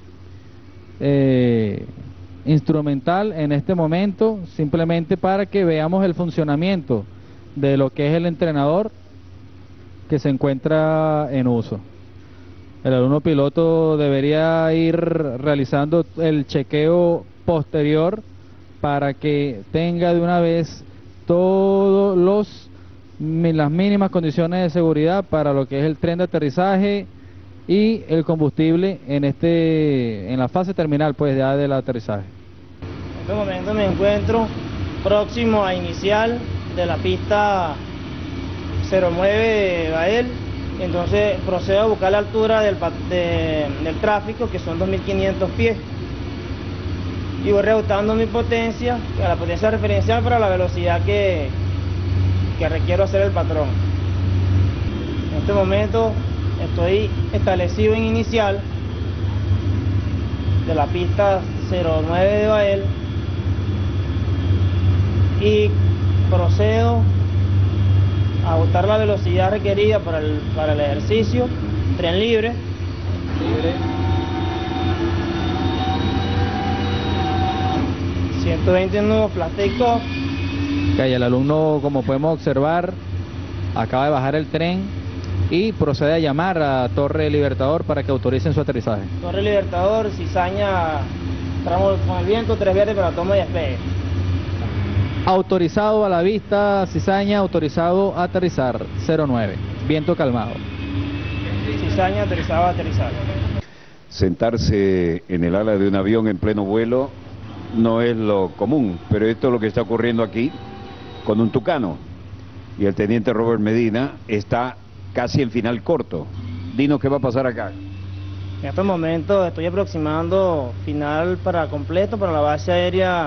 instrumental en este momento, simplemente para que veamos el funcionamiento de lo que es el entrenador que se encuentra en uso. El alumno piloto debería ir realizando el chequeo posterior para que tenga de una vez todos las mínimas condiciones de seguridad para lo que es el tren de aterrizaje y el combustible en la fase terminal pues ya del aterrizaje. En este momento me encuentro próximo a inicial de la pista 09 de Bael, entonces procedo a buscar la altura del tráfico, que son 2500 pies, y voy reajustando mi potencia, a la potencia referencial para la velocidad que requiero hacer el patrón. En este momento estoy establecido en inicial de la pista 09 de Bael y procedo a ajustar la velocidad requerida para el ejercicio. Tren libre. 120 nudos, flash takeoff. Okay, el alumno, como podemos observar, acaba de bajar el tren y procede a llamar a Torre Libertador para que autoricen su aterrizaje. Torre Libertador, cizaña, tramo con el viento, 3 verdes para toma y despegue. Autorizado a la vista, cizaña, autorizado a aterrizar, 09, viento calmado. Cizaña, autorizado a aterrizar. Sentarse en el ala de un avión en pleno vuelo no es lo común, pero esto es lo que está ocurriendo aquí con un tucano. Y el teniente Robert Medina está casi en final corto. Dinos qué va a pasar acá. En este momento estoy aproximando final para completo para la base aérea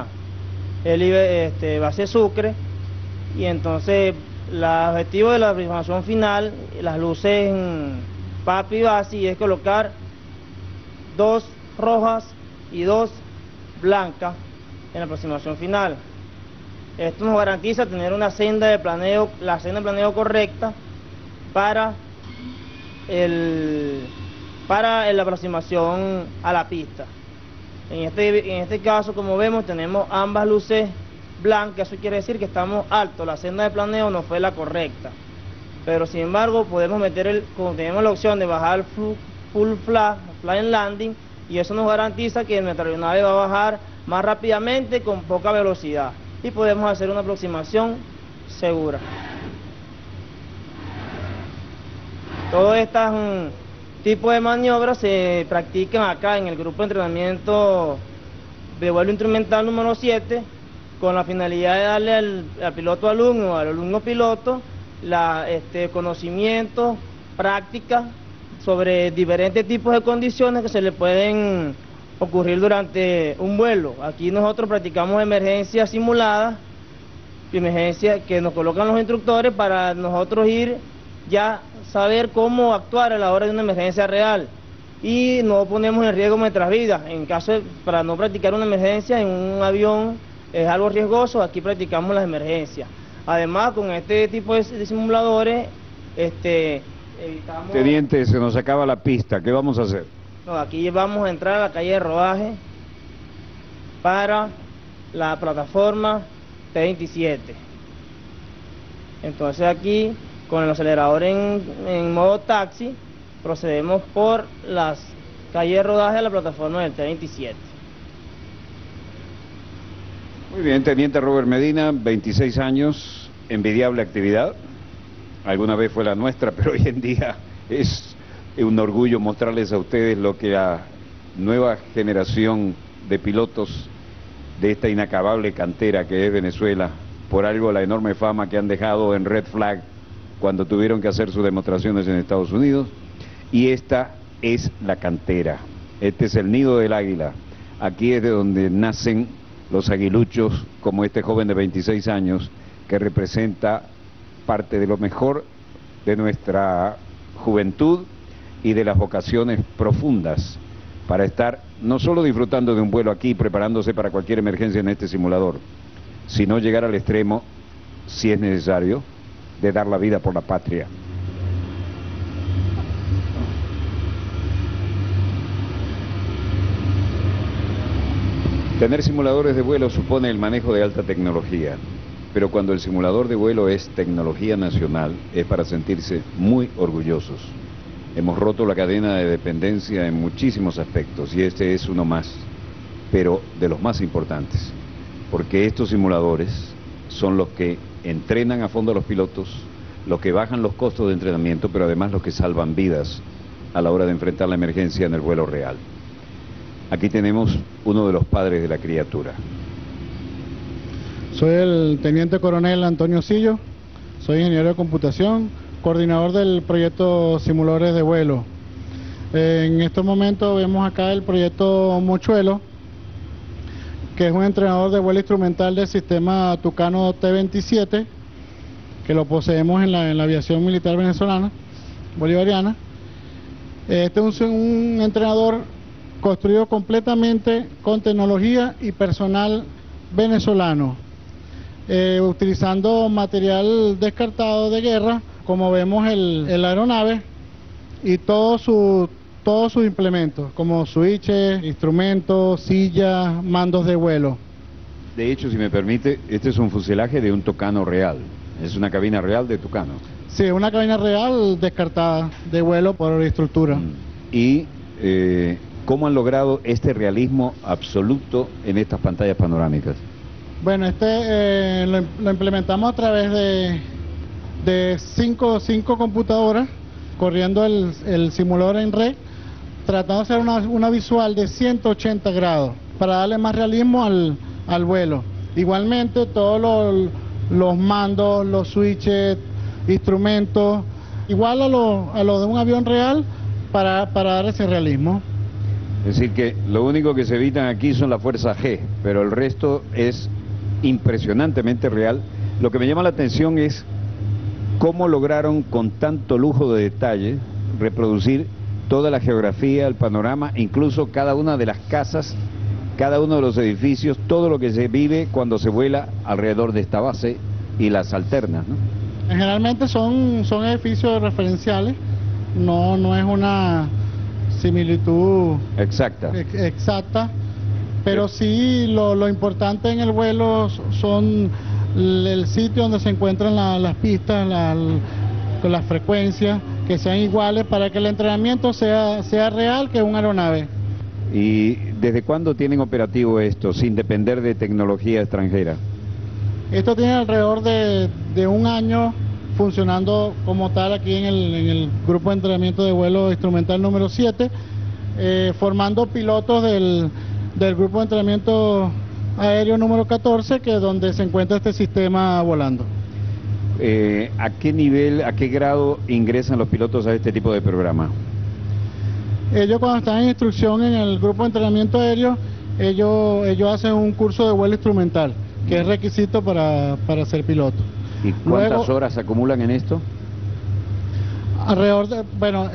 base Sucre, y entonces el objetivo de la aproximación final, las luces en PAPI base, es colocar 2 rojas y 2 blancas en la aproximación final. Esto nos garantiza tener una senda de planeo, la senda de planeo correcta para la aproximación a la pista. En este caso, como vemos, tenemos ambas luces blancas, eso quiere decir que estamos altos, la senda de planeo no fue la correcta. Pero sin embargo, podemos tenemos la opción de bajar full flying landing, y eso nos garantiza que nuestra aeronave va a bajar más rápidamente con poca velocidad y podemos hacer una aproximación segura. Todas estas tipos de maniobras se practican acá en el grupo de entrenamiento de vuelo instrumental número 7, con la finalidad de darle al piloto alumno, al alumno piloto, conocimiento, práctica sobre diferentes tipos de condiciones que se le pueden ocurrir durante un vuelo. Aquí nosotros practicamos emergencias simuladas, emergencias que nos colocan los instructores para nosotros ya saber cómo actuar a la hora de una emergencia real y no ponemos en riesgo nuestras vidas. Para no practicar una emergencia en un avión es algo riesgoso, aquí practicamos las emergencias. Además, con este tipo de simuladores, evitamos... Teniente, se nos acaba la pista, ¿qué vamos a hacer? No, aquí vamos a entrar a la calle de rodaje para la plataforma T27. Entonces aquí, con el acelerador en modo taxi, procedemos por las calles de rodaje a la plataforma del T27. Muy bien, Teniente Robert Medina, 26 años, envidiable actividad. Alguna vez fue la nuestra, pero hoy en día es un orgullo mostrarles a ustedes lo que la nueva generación de pilotos de esta inacabable cantera que es Venezuela, por algo la enorme fama que han dejado en Red Flag cuando tuvieron que hacer sus demostraciones en Estados Unidos, y esta es la cantera, este es el nido del águila, aquí es de donde nacen los aguiluchos como este joven de 26 años que representa parte de lo mejor de nuestra juventud y de las vocaciones profundas para estar no solo disfrutando de un vuelo aquí, preparándose para cualquier emergencia en este simulador, sino llegar al extremo, si es necesario, de dar la vida por la patria. Tener simuladores de vuelo supone el manejo de alta tecnología, pero cuando el simulador de vuelo es tecnología nacional, es para sentirse muy orgullosos. Hemos roto la cadena de dependencia en muchísimos aspectos y este es uno más, pero de los más importantes, porque estos simuladores son los que entrenan a fondo a los pilotos, los que bajan los costos de entrenamiento, pero además los que salvan vidas a la hora de enfrentar la emergencia en el vuelo real. Aquí tenemos uno de los padres de la criatura. Soy el teniente coronel Antonio Sillo, soy ingeniero de computación, coordinador del proyecto Simuladores de Vuelo. En estos momentos vemos acá el proyecto Mochuelo, que es un entrenador de vuelo instrumental del sistema Tucano T27, que lo poseemos en la aviación militar venezolana, bolivariana. Este es un entrenador construido completamente con tecnología y personal venezolano, utilizando material descartado de guerra, como vemos el aeronave y todos sus implementos, como switches, instrumentos, sillas, mandos de vuelo. De hecho, si me permite, este es un fuselaje de un Tucano real, es una cabina real de Tucano. Sí, una cabina real descartada de vuelo por estructura. Y ¿cómo han logrado este realismo absoluto en estas pantallas panorámicas? Bueno, lo implementamos a través de cinco computadoras, corriendo el simulador en red, tratando de hacer una visual de 180 grados para darle más realismo al vuelo. Igualmente todos los mandos, los switches, instrumentos, igual a lo de un avión real para dar ese realismo. Es decir que lo único que se evitan aquí son las fuerzas G, pero el resto es impresionantemente real. Lo que me llama la atención es cómo lograron con tanto lujo de detalle reproducir toda la geografía, el panorama, incluso cada una de las casas, cada uno de los edificios, todo lo que se vive cuando se vuela alrededor de esta base y las alternas, ¿no? Generalmente son edificios referenciales, no es una similitud exacta, pero sí lo importante en el vuelo son el sitio donde se encuentran las pistas, con las frecuencias, que sean iguales para que el entrenamiento sea real que una aeronave. ¿Y desde cuándo tienen operativo esto, sin depender de tecnología extranjera? Esto tiene alrededor de un año funcionando como tal aquí en el grupo de entrenamiento de vuelo instrumental número 7, formando pilotos del grupo de entrenamiento aéreo número 14, que es donde se encuentra este sistema volando. ¿A qué nivel, a qué grado ingresan los pilotos a este tipo de programa? Ellos cuando están en instrucción en el grupo de entrenamiento aéreo, ellos hacen un curso de vuelo instrumental, que es requisito para ser piloto. ¿Y cuántas horas acumulan en esto? Alrededor de, bueno,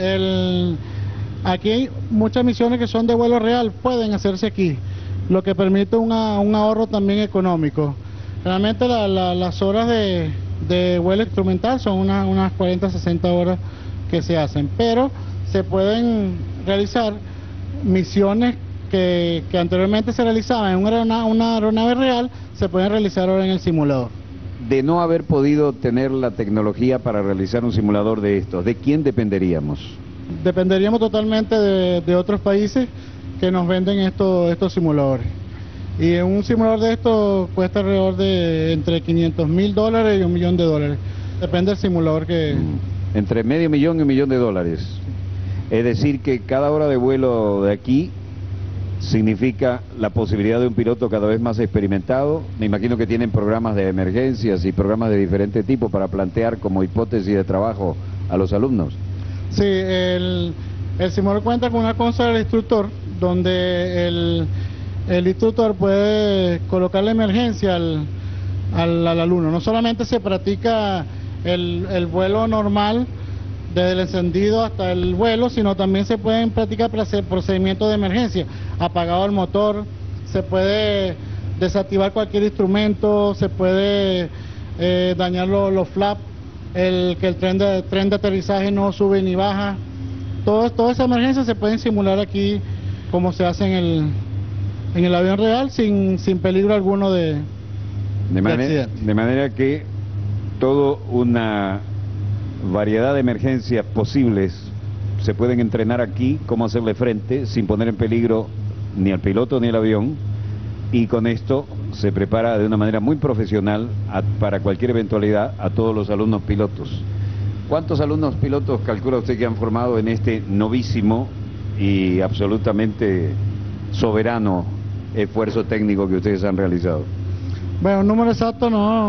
aquí hay muchas misiones que son de vuelo real, pueden hacerse aquí, lo que permite un ahorro también económico. Realmente las horas de vuelo instrumental son unas 40-60 horas que se hacen, pero se pueden realizar misiones que anteriormente se realizaban en una aeronave real, se pueden realizar ahora en el simulador. De no haber podido tener la tecnología para realizar un simulador de estos, ¿de quién dependeríamos? Dependeríamos totalmente de otros países que nos venden estos simuladores. Y un simulador de estos cuesta alrededor de entre $500.000 y $1 millón. Depende del simulador que... Entre $500.000 y $1 millón. Es decir que cada hora de vuelo de aquí significa la posibilidad de un piloto cada vez más experimentado. Me imagino que tienen programas de emergencias y programas de diferente tipo para plantear como hipótesis de trabajo a los alumnos. Sí, el simulador cuenta con una consola del instructor, donde el instructor puede colocar la emergencia al alumno. No solamente se practica el vuelo normal, desde el encendido hasta el vuelo, sino también se pueden practicar procedimientos de emergencia, apagado el motor, se puede desactivar cualquier instrumento, se puede dañar los flaps, que el tren de aterrizaje no sube ni baja. Todas esas emergencias se pueden simular aquí como se hace en el avión real, sin peligro alguno de accidente. De manera que toda una variedad de emergencias posibles se pueden entrenar aquí, cómo hacerle frente sin poner en peligro ni al piloto ni al avión, y con esto se prepara de una manera muy profesional para cualquier eventualidad a todos los alumnos pilotos. ¿Cuántos alumnos pilotos calcula usted que han formado en este novísimo y absolutamente soberano esfuerzo técnico que ustedes han realizado? Bueno, un número exacto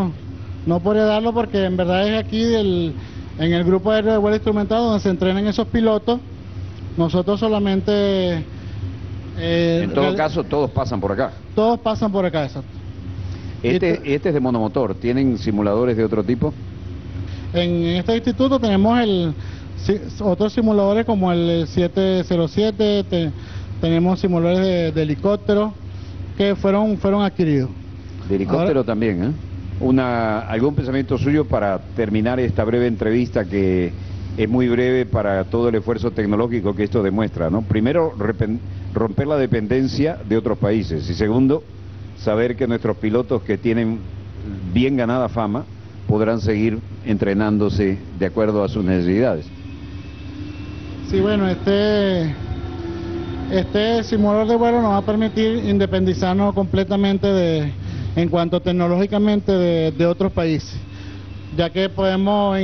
no podría darlo, porque en verdad es aquí en el grupo aéreo de vuelo instrumentado donde se entrenan esos pilotos. Nosotros solamente... en todo caso, todos pasan por acá. Todos pasan por acá, exacto. Este es de monomotor. ¿Tienen simuladores de otro tipo? En este instituto tenemos otros simuladores como el 707, tenemos simuladores de helicóptero que fueron adquiridos. De helicóptero ahora, también, ¿eh? ¿Algún pensamiento suyo para terminar esta breve entrevista, que es muy breve para todo el esfuerzo tecnológico que esto demuestra, ¿no? Primero, romper la dependencia de otros países, y segundo, saber que nuestros pilotos, que tienen bien ganada fama, podrán seguir entrenándose de acuerdo a sus necesidades. Sí, bueno, este simulador de vuelo nos va a permitir independizarnos completamente en cuanto tecnológicamente de otros países, ya que podemos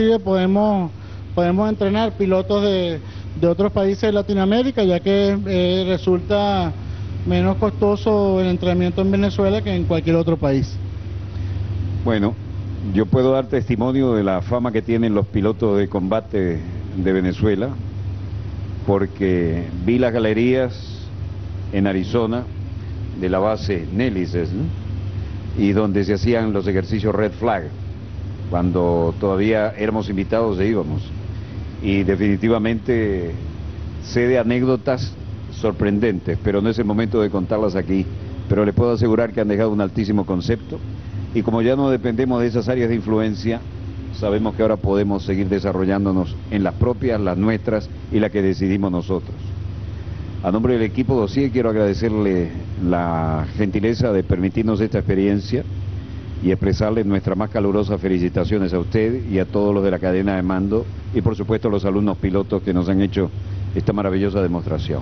entrenar pilotos de otros países de Latinoamérica, ya que resulta menos costoso el entrenamiento en Venezuela que en cualquier otro país. Bueno, yo puedo dar testimonio de la fama que tienen los pilotos de combate de Venezuela, porque vi las galerías en Arizona de la base Nélices, ¿no? Y donde se hacían los ejercicios Red Flag, cuando todavía éramos invitados e íbamos. Y definitivamente sé de anécdotas sorprendentes, pero no es el momento de contarlas aquí. Pero le puedo asegurar que han dejado un altísimo concepto, y como ya no dependemos de esas áreas de influencia, sabemos que ahora podemos seguir desarrollándonos en las propias, las nuestras y la que decidimos nosotros. A nombre del equipo Dossier quiero agradecerle la gentileza de permitirnos esta experiencia y expresarle nuestras más calurosas felicitaciones a usted y a todos los de la cadena de mando, y por supuesto a los alumnos pilotos que nos han hecho esta maravillosa demostración.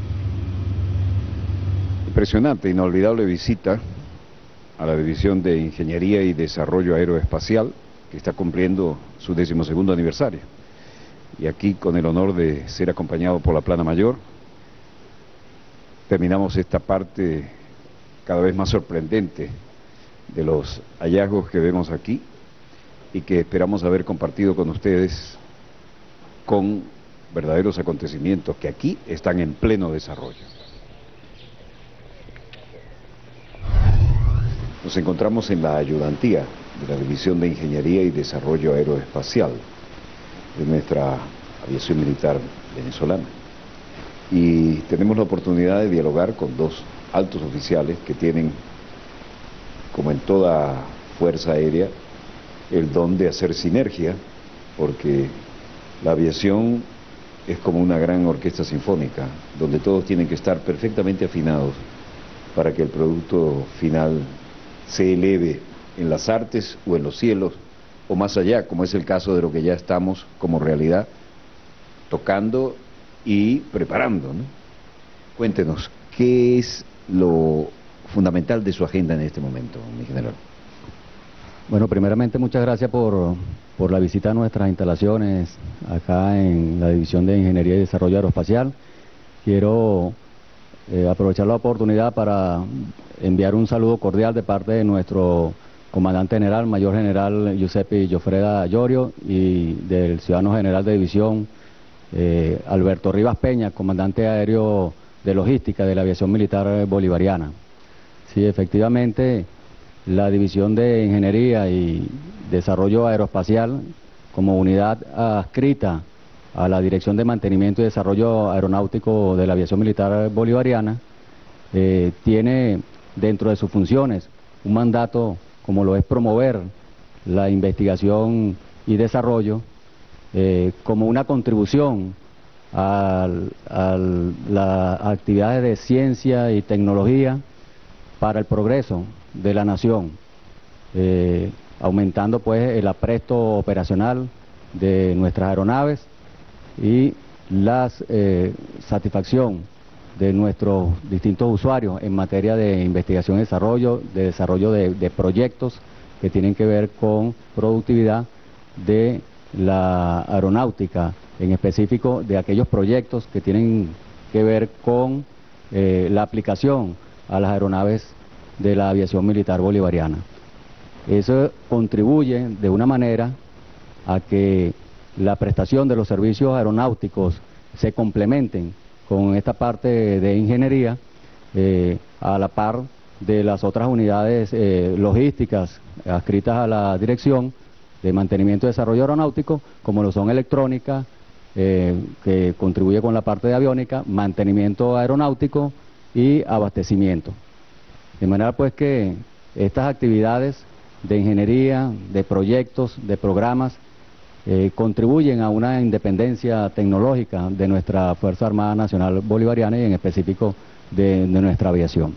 Impresionante, inolvidable visita a la División de Ingeniería y Desarrollo Aeroespacial, que está cumpliendo su 12º aniversario. Y aquí, con el honor de ser acompañado por la Plana Mayor, terminamos esta parte cada vez más sorprendente de los hallazgos que vemos aquí, y que esperamos haber compartido con ustedes, con verdaderos acontecimientos que aquí están en pleno desarrollo. Nos encontramos en la ayudantía de la División de Ingeniería y Desarrollo Aeroespacial de nuestra aviación militar venezolana, y tenemos la oportunidad de dialogar con dos altos oficiales que tienen como en toda fuerza aérea, el don de hacer sinergia, porque la aviación es como una gran orquesta sinfónica, donde todos tienen que estar perfectamente afinados para que el producto final se eleve en las artes o en los cielos, o más allá, como es el caso de lo que ya estamos como realidad tocando y preparando, ¿no? Cuéntenos, ¿qué es lo fundamental de su agenda en este momento, mi general? Bueno, primeramente muchas gracias por la visita a nuestras instalaciones acá en la División de Ingeniería y Desarrollo Aeroespacial. Quiero aprovechar la oportunidad para enviar un saludo cordial de parte de nuestro comandante general, mayor general Giuseppe Gioffreda Llorio, y del ciudadano general de división Alberto Rivas Peña, comandante aéreo de logística de la aviación militar bolivariana. Sí, efectivamente, la División de Ingeniería y Desarrollo Aeroespacial, como unidad adscrita a la Dirección de Mantenimiento y Desarrollo Aeronáutico de la Aviación Militar Bolivariana, tiene dentro de sus funciones un mandato como lo es promover la investigación y desarrollo como una contribución a las actividades de ciencia y tecnología para el progreso de la nación, aumentando pues el apresto operacional de nuestras aeronaves y la satisfacción de nuestros distintos usuarios en materia de investigación y desarrollo, de proyectos que tienen que ver con productividad de la aeronáutica, en específico de aquellos proyectos que tienen que ver con la aplicación a las aeronaves de la aviación militar bolivariana. Eso contribuye de una manera a que la prestación de los servicios aeronáuticos se complementen con esta parte de ingeniería a la par de las otras unidades logísticas adscritas a la Dirección de Mantenimiento y Desarrollo Aeronáutico, como lo son electrónica, que contribuye con la parte de aviónica, mantenimiento aeronáutico y abastecimiento. De manera pues que estas actividades de ingeniería, de proyectos, de programas, contribuyen a una independencia tecnológica de nuestra Fuerza Armada Nacional Bolivariana y en específico de nuestra aviación.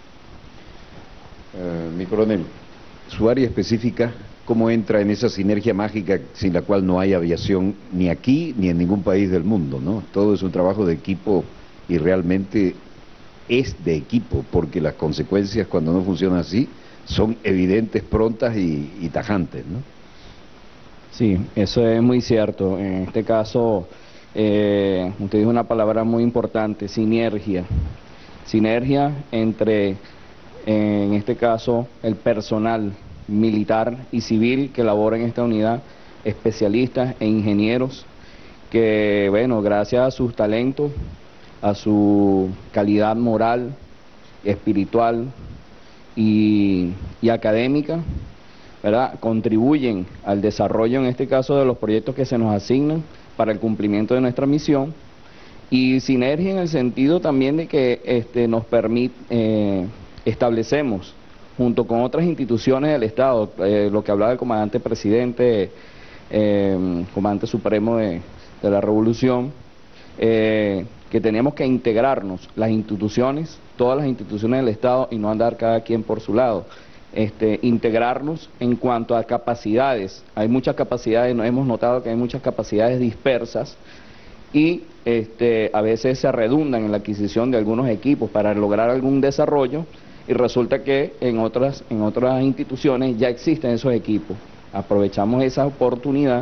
Mi coronel, su área específica, ¿cómo entra en esa sinergia mágica sin la cual no hay aviación ni aquí ni en ningún país del mundo, ¿no? Todo es un trabajo de equipo y realmente es de equipo, porque las consecuencias cuando no funciona así son evidentes, prontas y tajantes, ¿no? Sí, eso es muy cierto. En este caso, usted dijo una palabra muy importante, sinergia. Sinergia entre, en este caso, el personal militar y civil que labora en esta unidad, especialistas e ingenieros que, bueno, gracias a sus talentos, a su calidad moral, espiritual y académica, ¿verdad?, contribuyen al desarrollo, en este caso, de los proyectos que se nos asignan para el cumplimiento de nuestra misión, y sinergia en el sentido también de que nos permite, establecemos, junto con otras instituciones del Estado, lo que hablaba el comandante presidente, comandante supremo de la Revolución, que tenemos que integrarnos, las instituciones, todas las instituciones del Estado, y no andar cada quien por su lado. Integrarnos en cuanto a capacidades. Hay muchas capacidades, hemos notado que hay muchas capacidades dispersas y a veces se redundan en la adquisición de algunos equipos para lograr algún desarrollo, y resulta que en otras instituciones ya existen esos equipos. Aprovechamos esa oportunidad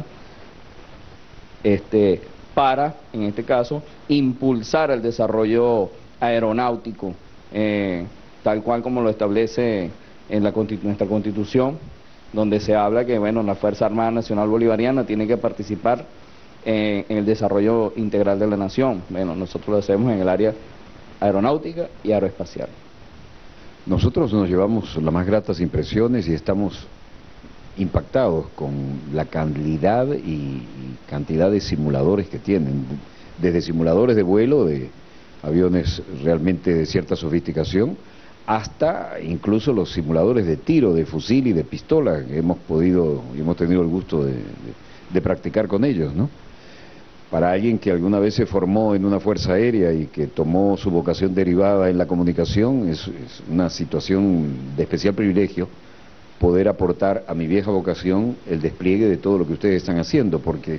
para, en este caso, impulsar el desarrollo aeronáutico, tal cual como lo establece en nuestra Constitución, donde se habla que, bueno, la Fuerza Armada Nacional Bolivariana tiene que participar en el desarrollo integral de la nación. Bueno, nosotros lo hacemos en el área aeronáutica y aeroespacial. Nosotros nos llevamos las más gratas impresiones y estamos impactados con la calidad y cantidad de simuladores que tienen, desde simuladores de vuelo de aviones realmente de cierta sofisticación hasta incluso los simuladores de tiro, de fusil y de pistola que hemos tenido el gusto de practicar con ellos, ¿no? Para alguien que alguna vez se formó en una fuerza aérea y que tomó su vocación derivada en la comunicación, es una situación de especial privilegio poder aportar a mi vieja vocación el despliegue de todo lo que ustedes están haciendo, porque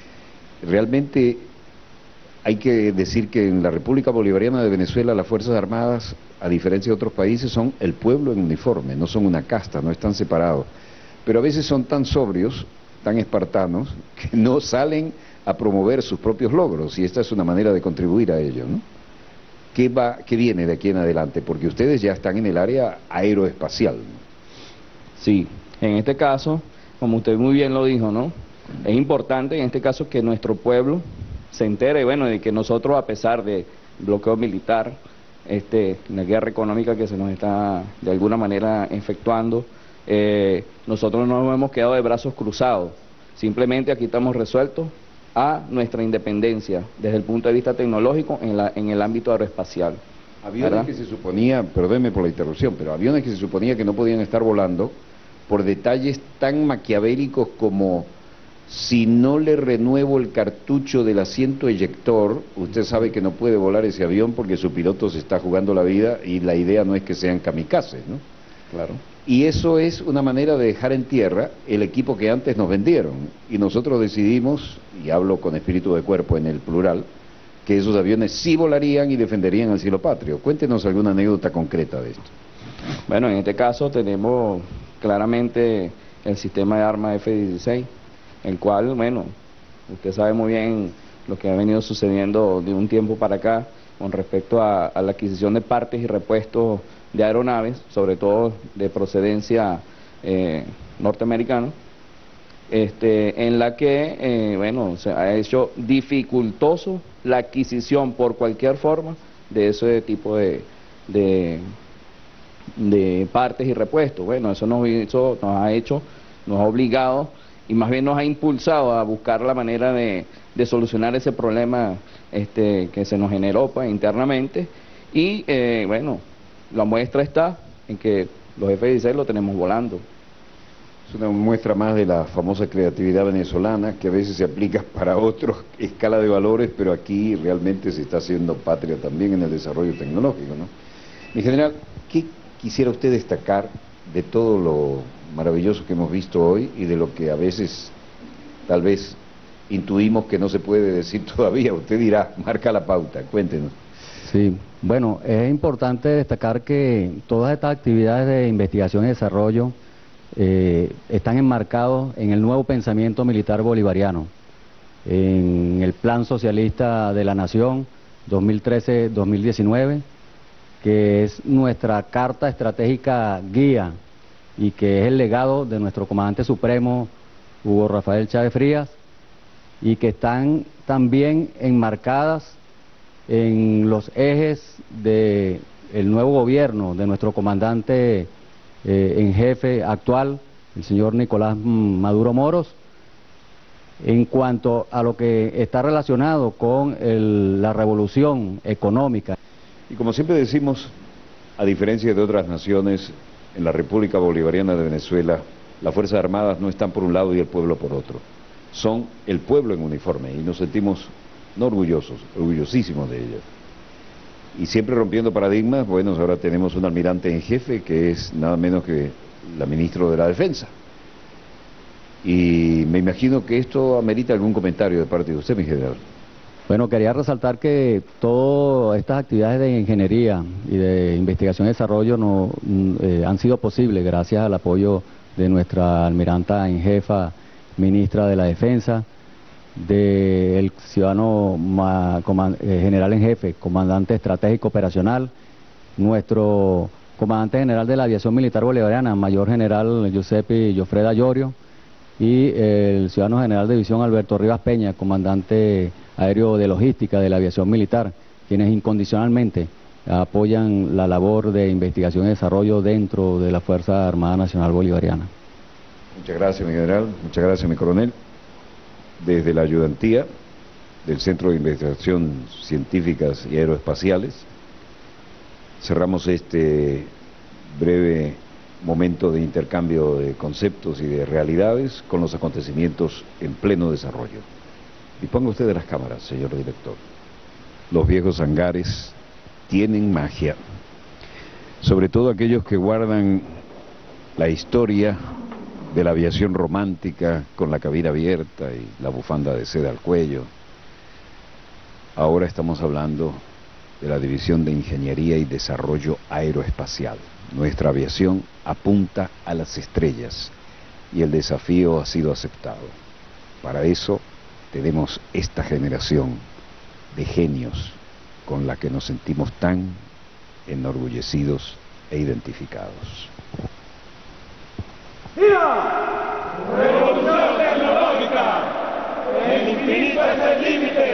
realmente hay que decir que en la República Bolivariana de Venezuela las Fuerzas Armadas, a diferencia de otros países, son el pueblo en uniforme, no son una casta, no están separados, pero a veces son tan sobrios, tan espartanos, que no salen a promover sus propios logros, y esta es una manera de contribuir a ello, ¿no? ¿Qué viene de aquí en adelante? Porque ustedes ya están en el área aeroespacial, ¿no? Sí, en este caso, como usted muy bien lo dijo, ¿no? Es importante en este caso que nuestro pueblo se entere, bueno, de que nosotros, a pesar del bloqueo militar, la guerra económica que se nos está de alguna manera efectuando, nosotros no nos hemos quedado de brazos cruzados. Simplemente aquí estamos resueltos a nuestra independencia desde el punto de vista tecnológico en el ámbito aeroespacial. Aviones ¿verdad? que se suponía, perdóneme por la interrupción, pero aviones que se suponía que no podían estar volando por detalles tan maquiavélicos como: si no le renuevo el cartucho del asiento eyector, usted sabe que no puede volar ese avión porque su piloto se está jugando la vida y la idea no es que sean kamikazes, ¿no? Claro. Y eso es una manera de dejar en tierra el equipo que antes nos vendieron. Y nosotros decidimos, y hablo con espíritu de cuerpo en el plural, que esos aviones sí volarían y defenderían al cielo patrio. Cuéntenos alguna anécdota concreta de esto. Bueno, en este caso tenemos claramente el sistema de armas F-16, el cual, bueno, usted sabe muy bien lo que ha venido sucediendo de un tiempo para acá con respecto a la adquisición de partes y repuestos de aeronaves, sobre todo de procedencia norteamericana, en la que, bueno, se ha hecho dificultoso la adquisición por cualquier forma de ese tipo de partes y repuestos. Bueno, eso nos ha obligado y más bien nos ha impulsado a buscar la manera de solucionar ese problema que se nos generó internamente, y bueno, la muestra está en que los F-16 lo tenemos volando. Es una muestra más de la famosa creatividad venezolana, que a veces se aplica para otra escala de valores, pero aquí realmente se está haciendo patria también en el desarrollo tecnológico, ¿no? Mi general, ¿qué quisiera usted destacar de todo lo maravilloso que hemos visto hoy y de lo que a veces tal vez intuimos que no se puede decir todavía? Usted dirá, marca la pauta, cuéntenos. Sí, bueno, es importante destacar que todas estas actividades de investigación y desarrollo están enmarcados en el nuevo pensamiento militar bolivariano, en el Plan Socialista de la Nación 2013-2019, que es nuestra carta estratégica guía y que es el legado de nuestro comandante supremo Hugo Rafael Chávez Frías, y que están también enmarcadas en los ejes del nuevo gobierno de nuestro comandante en jefe actual, el señor Nicolás Maduro Moros, en cuanto a lo que está relacionado con la revolución económica. Y como siempre decimos, a diferencia de otras naciones, en la República Bolivariana de Venezuela, las Fuerzas Armadas no están por un lado y el pueblo por otro. Son el pueblo en uniforme y nos sentimos no orgullosos, orgullosísimos de ellas. Y siempre rompiendo paradigmas. Bueno, ahora tenemos un almirante en jefe que es nada menos que la ministra de la Defensa. Y me imagino que esto amerita algún comentario de parte de usted, mi general. Bueno, quería resaltar que todas estas actividades de ingeniería y de investigación y desarrollo han sido posibles gracias al apoyo de nuestra almiranta en jefa, ministra de la Defensa, del ciudadano general en jefe, comandante estratégico operacional, nuestro comandante general de la aviación militar bolivariana, mayor general Giuseppe Gioffreda Llorio, y el ciudadano general de división Alberto Rivas Peña, comandante aéreo de logística de la aviación militar, quienes incondicionalmente apoyan la labor de investigación y desarrollo dentro de la Fuerza Armada Nacional Bolivariana. Muchas gracias, mi general, muchas gracias, mi coronel. Desde la ayudantía del Centro de Investigación Científicas y Aeroespaciales, Cerramos este breve momento de intercambio de conceptos y de realidades con los acontecimientos en pleno desarrollo. Disponga usted de las cámaras, señor director. Los viejos hangares tienen magia, sobre todo aquellos que guardan la historia de la aviación romántica con la cabina abierta y la bufanda de seda al cuello. Ahora estamos hablando de la División de Ingeniería y Desarrollo Aeroespacial. Nuestra aviación apunta a las estrellas y el desafío ha sido aceptado. Para eso tenemos esta generación de genios con la que nos sentimos tan enorgullecidos e identificados. ¡Mira! ¡Revolución tecnológica! ¡El infinito es el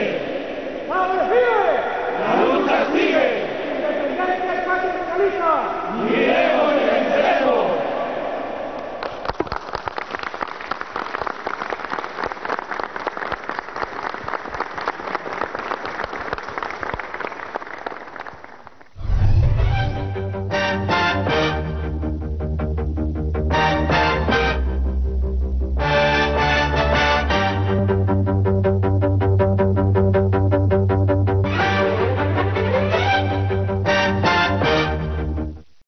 límite! ¡La lucha sigue! ¡Independencia espacio socialista!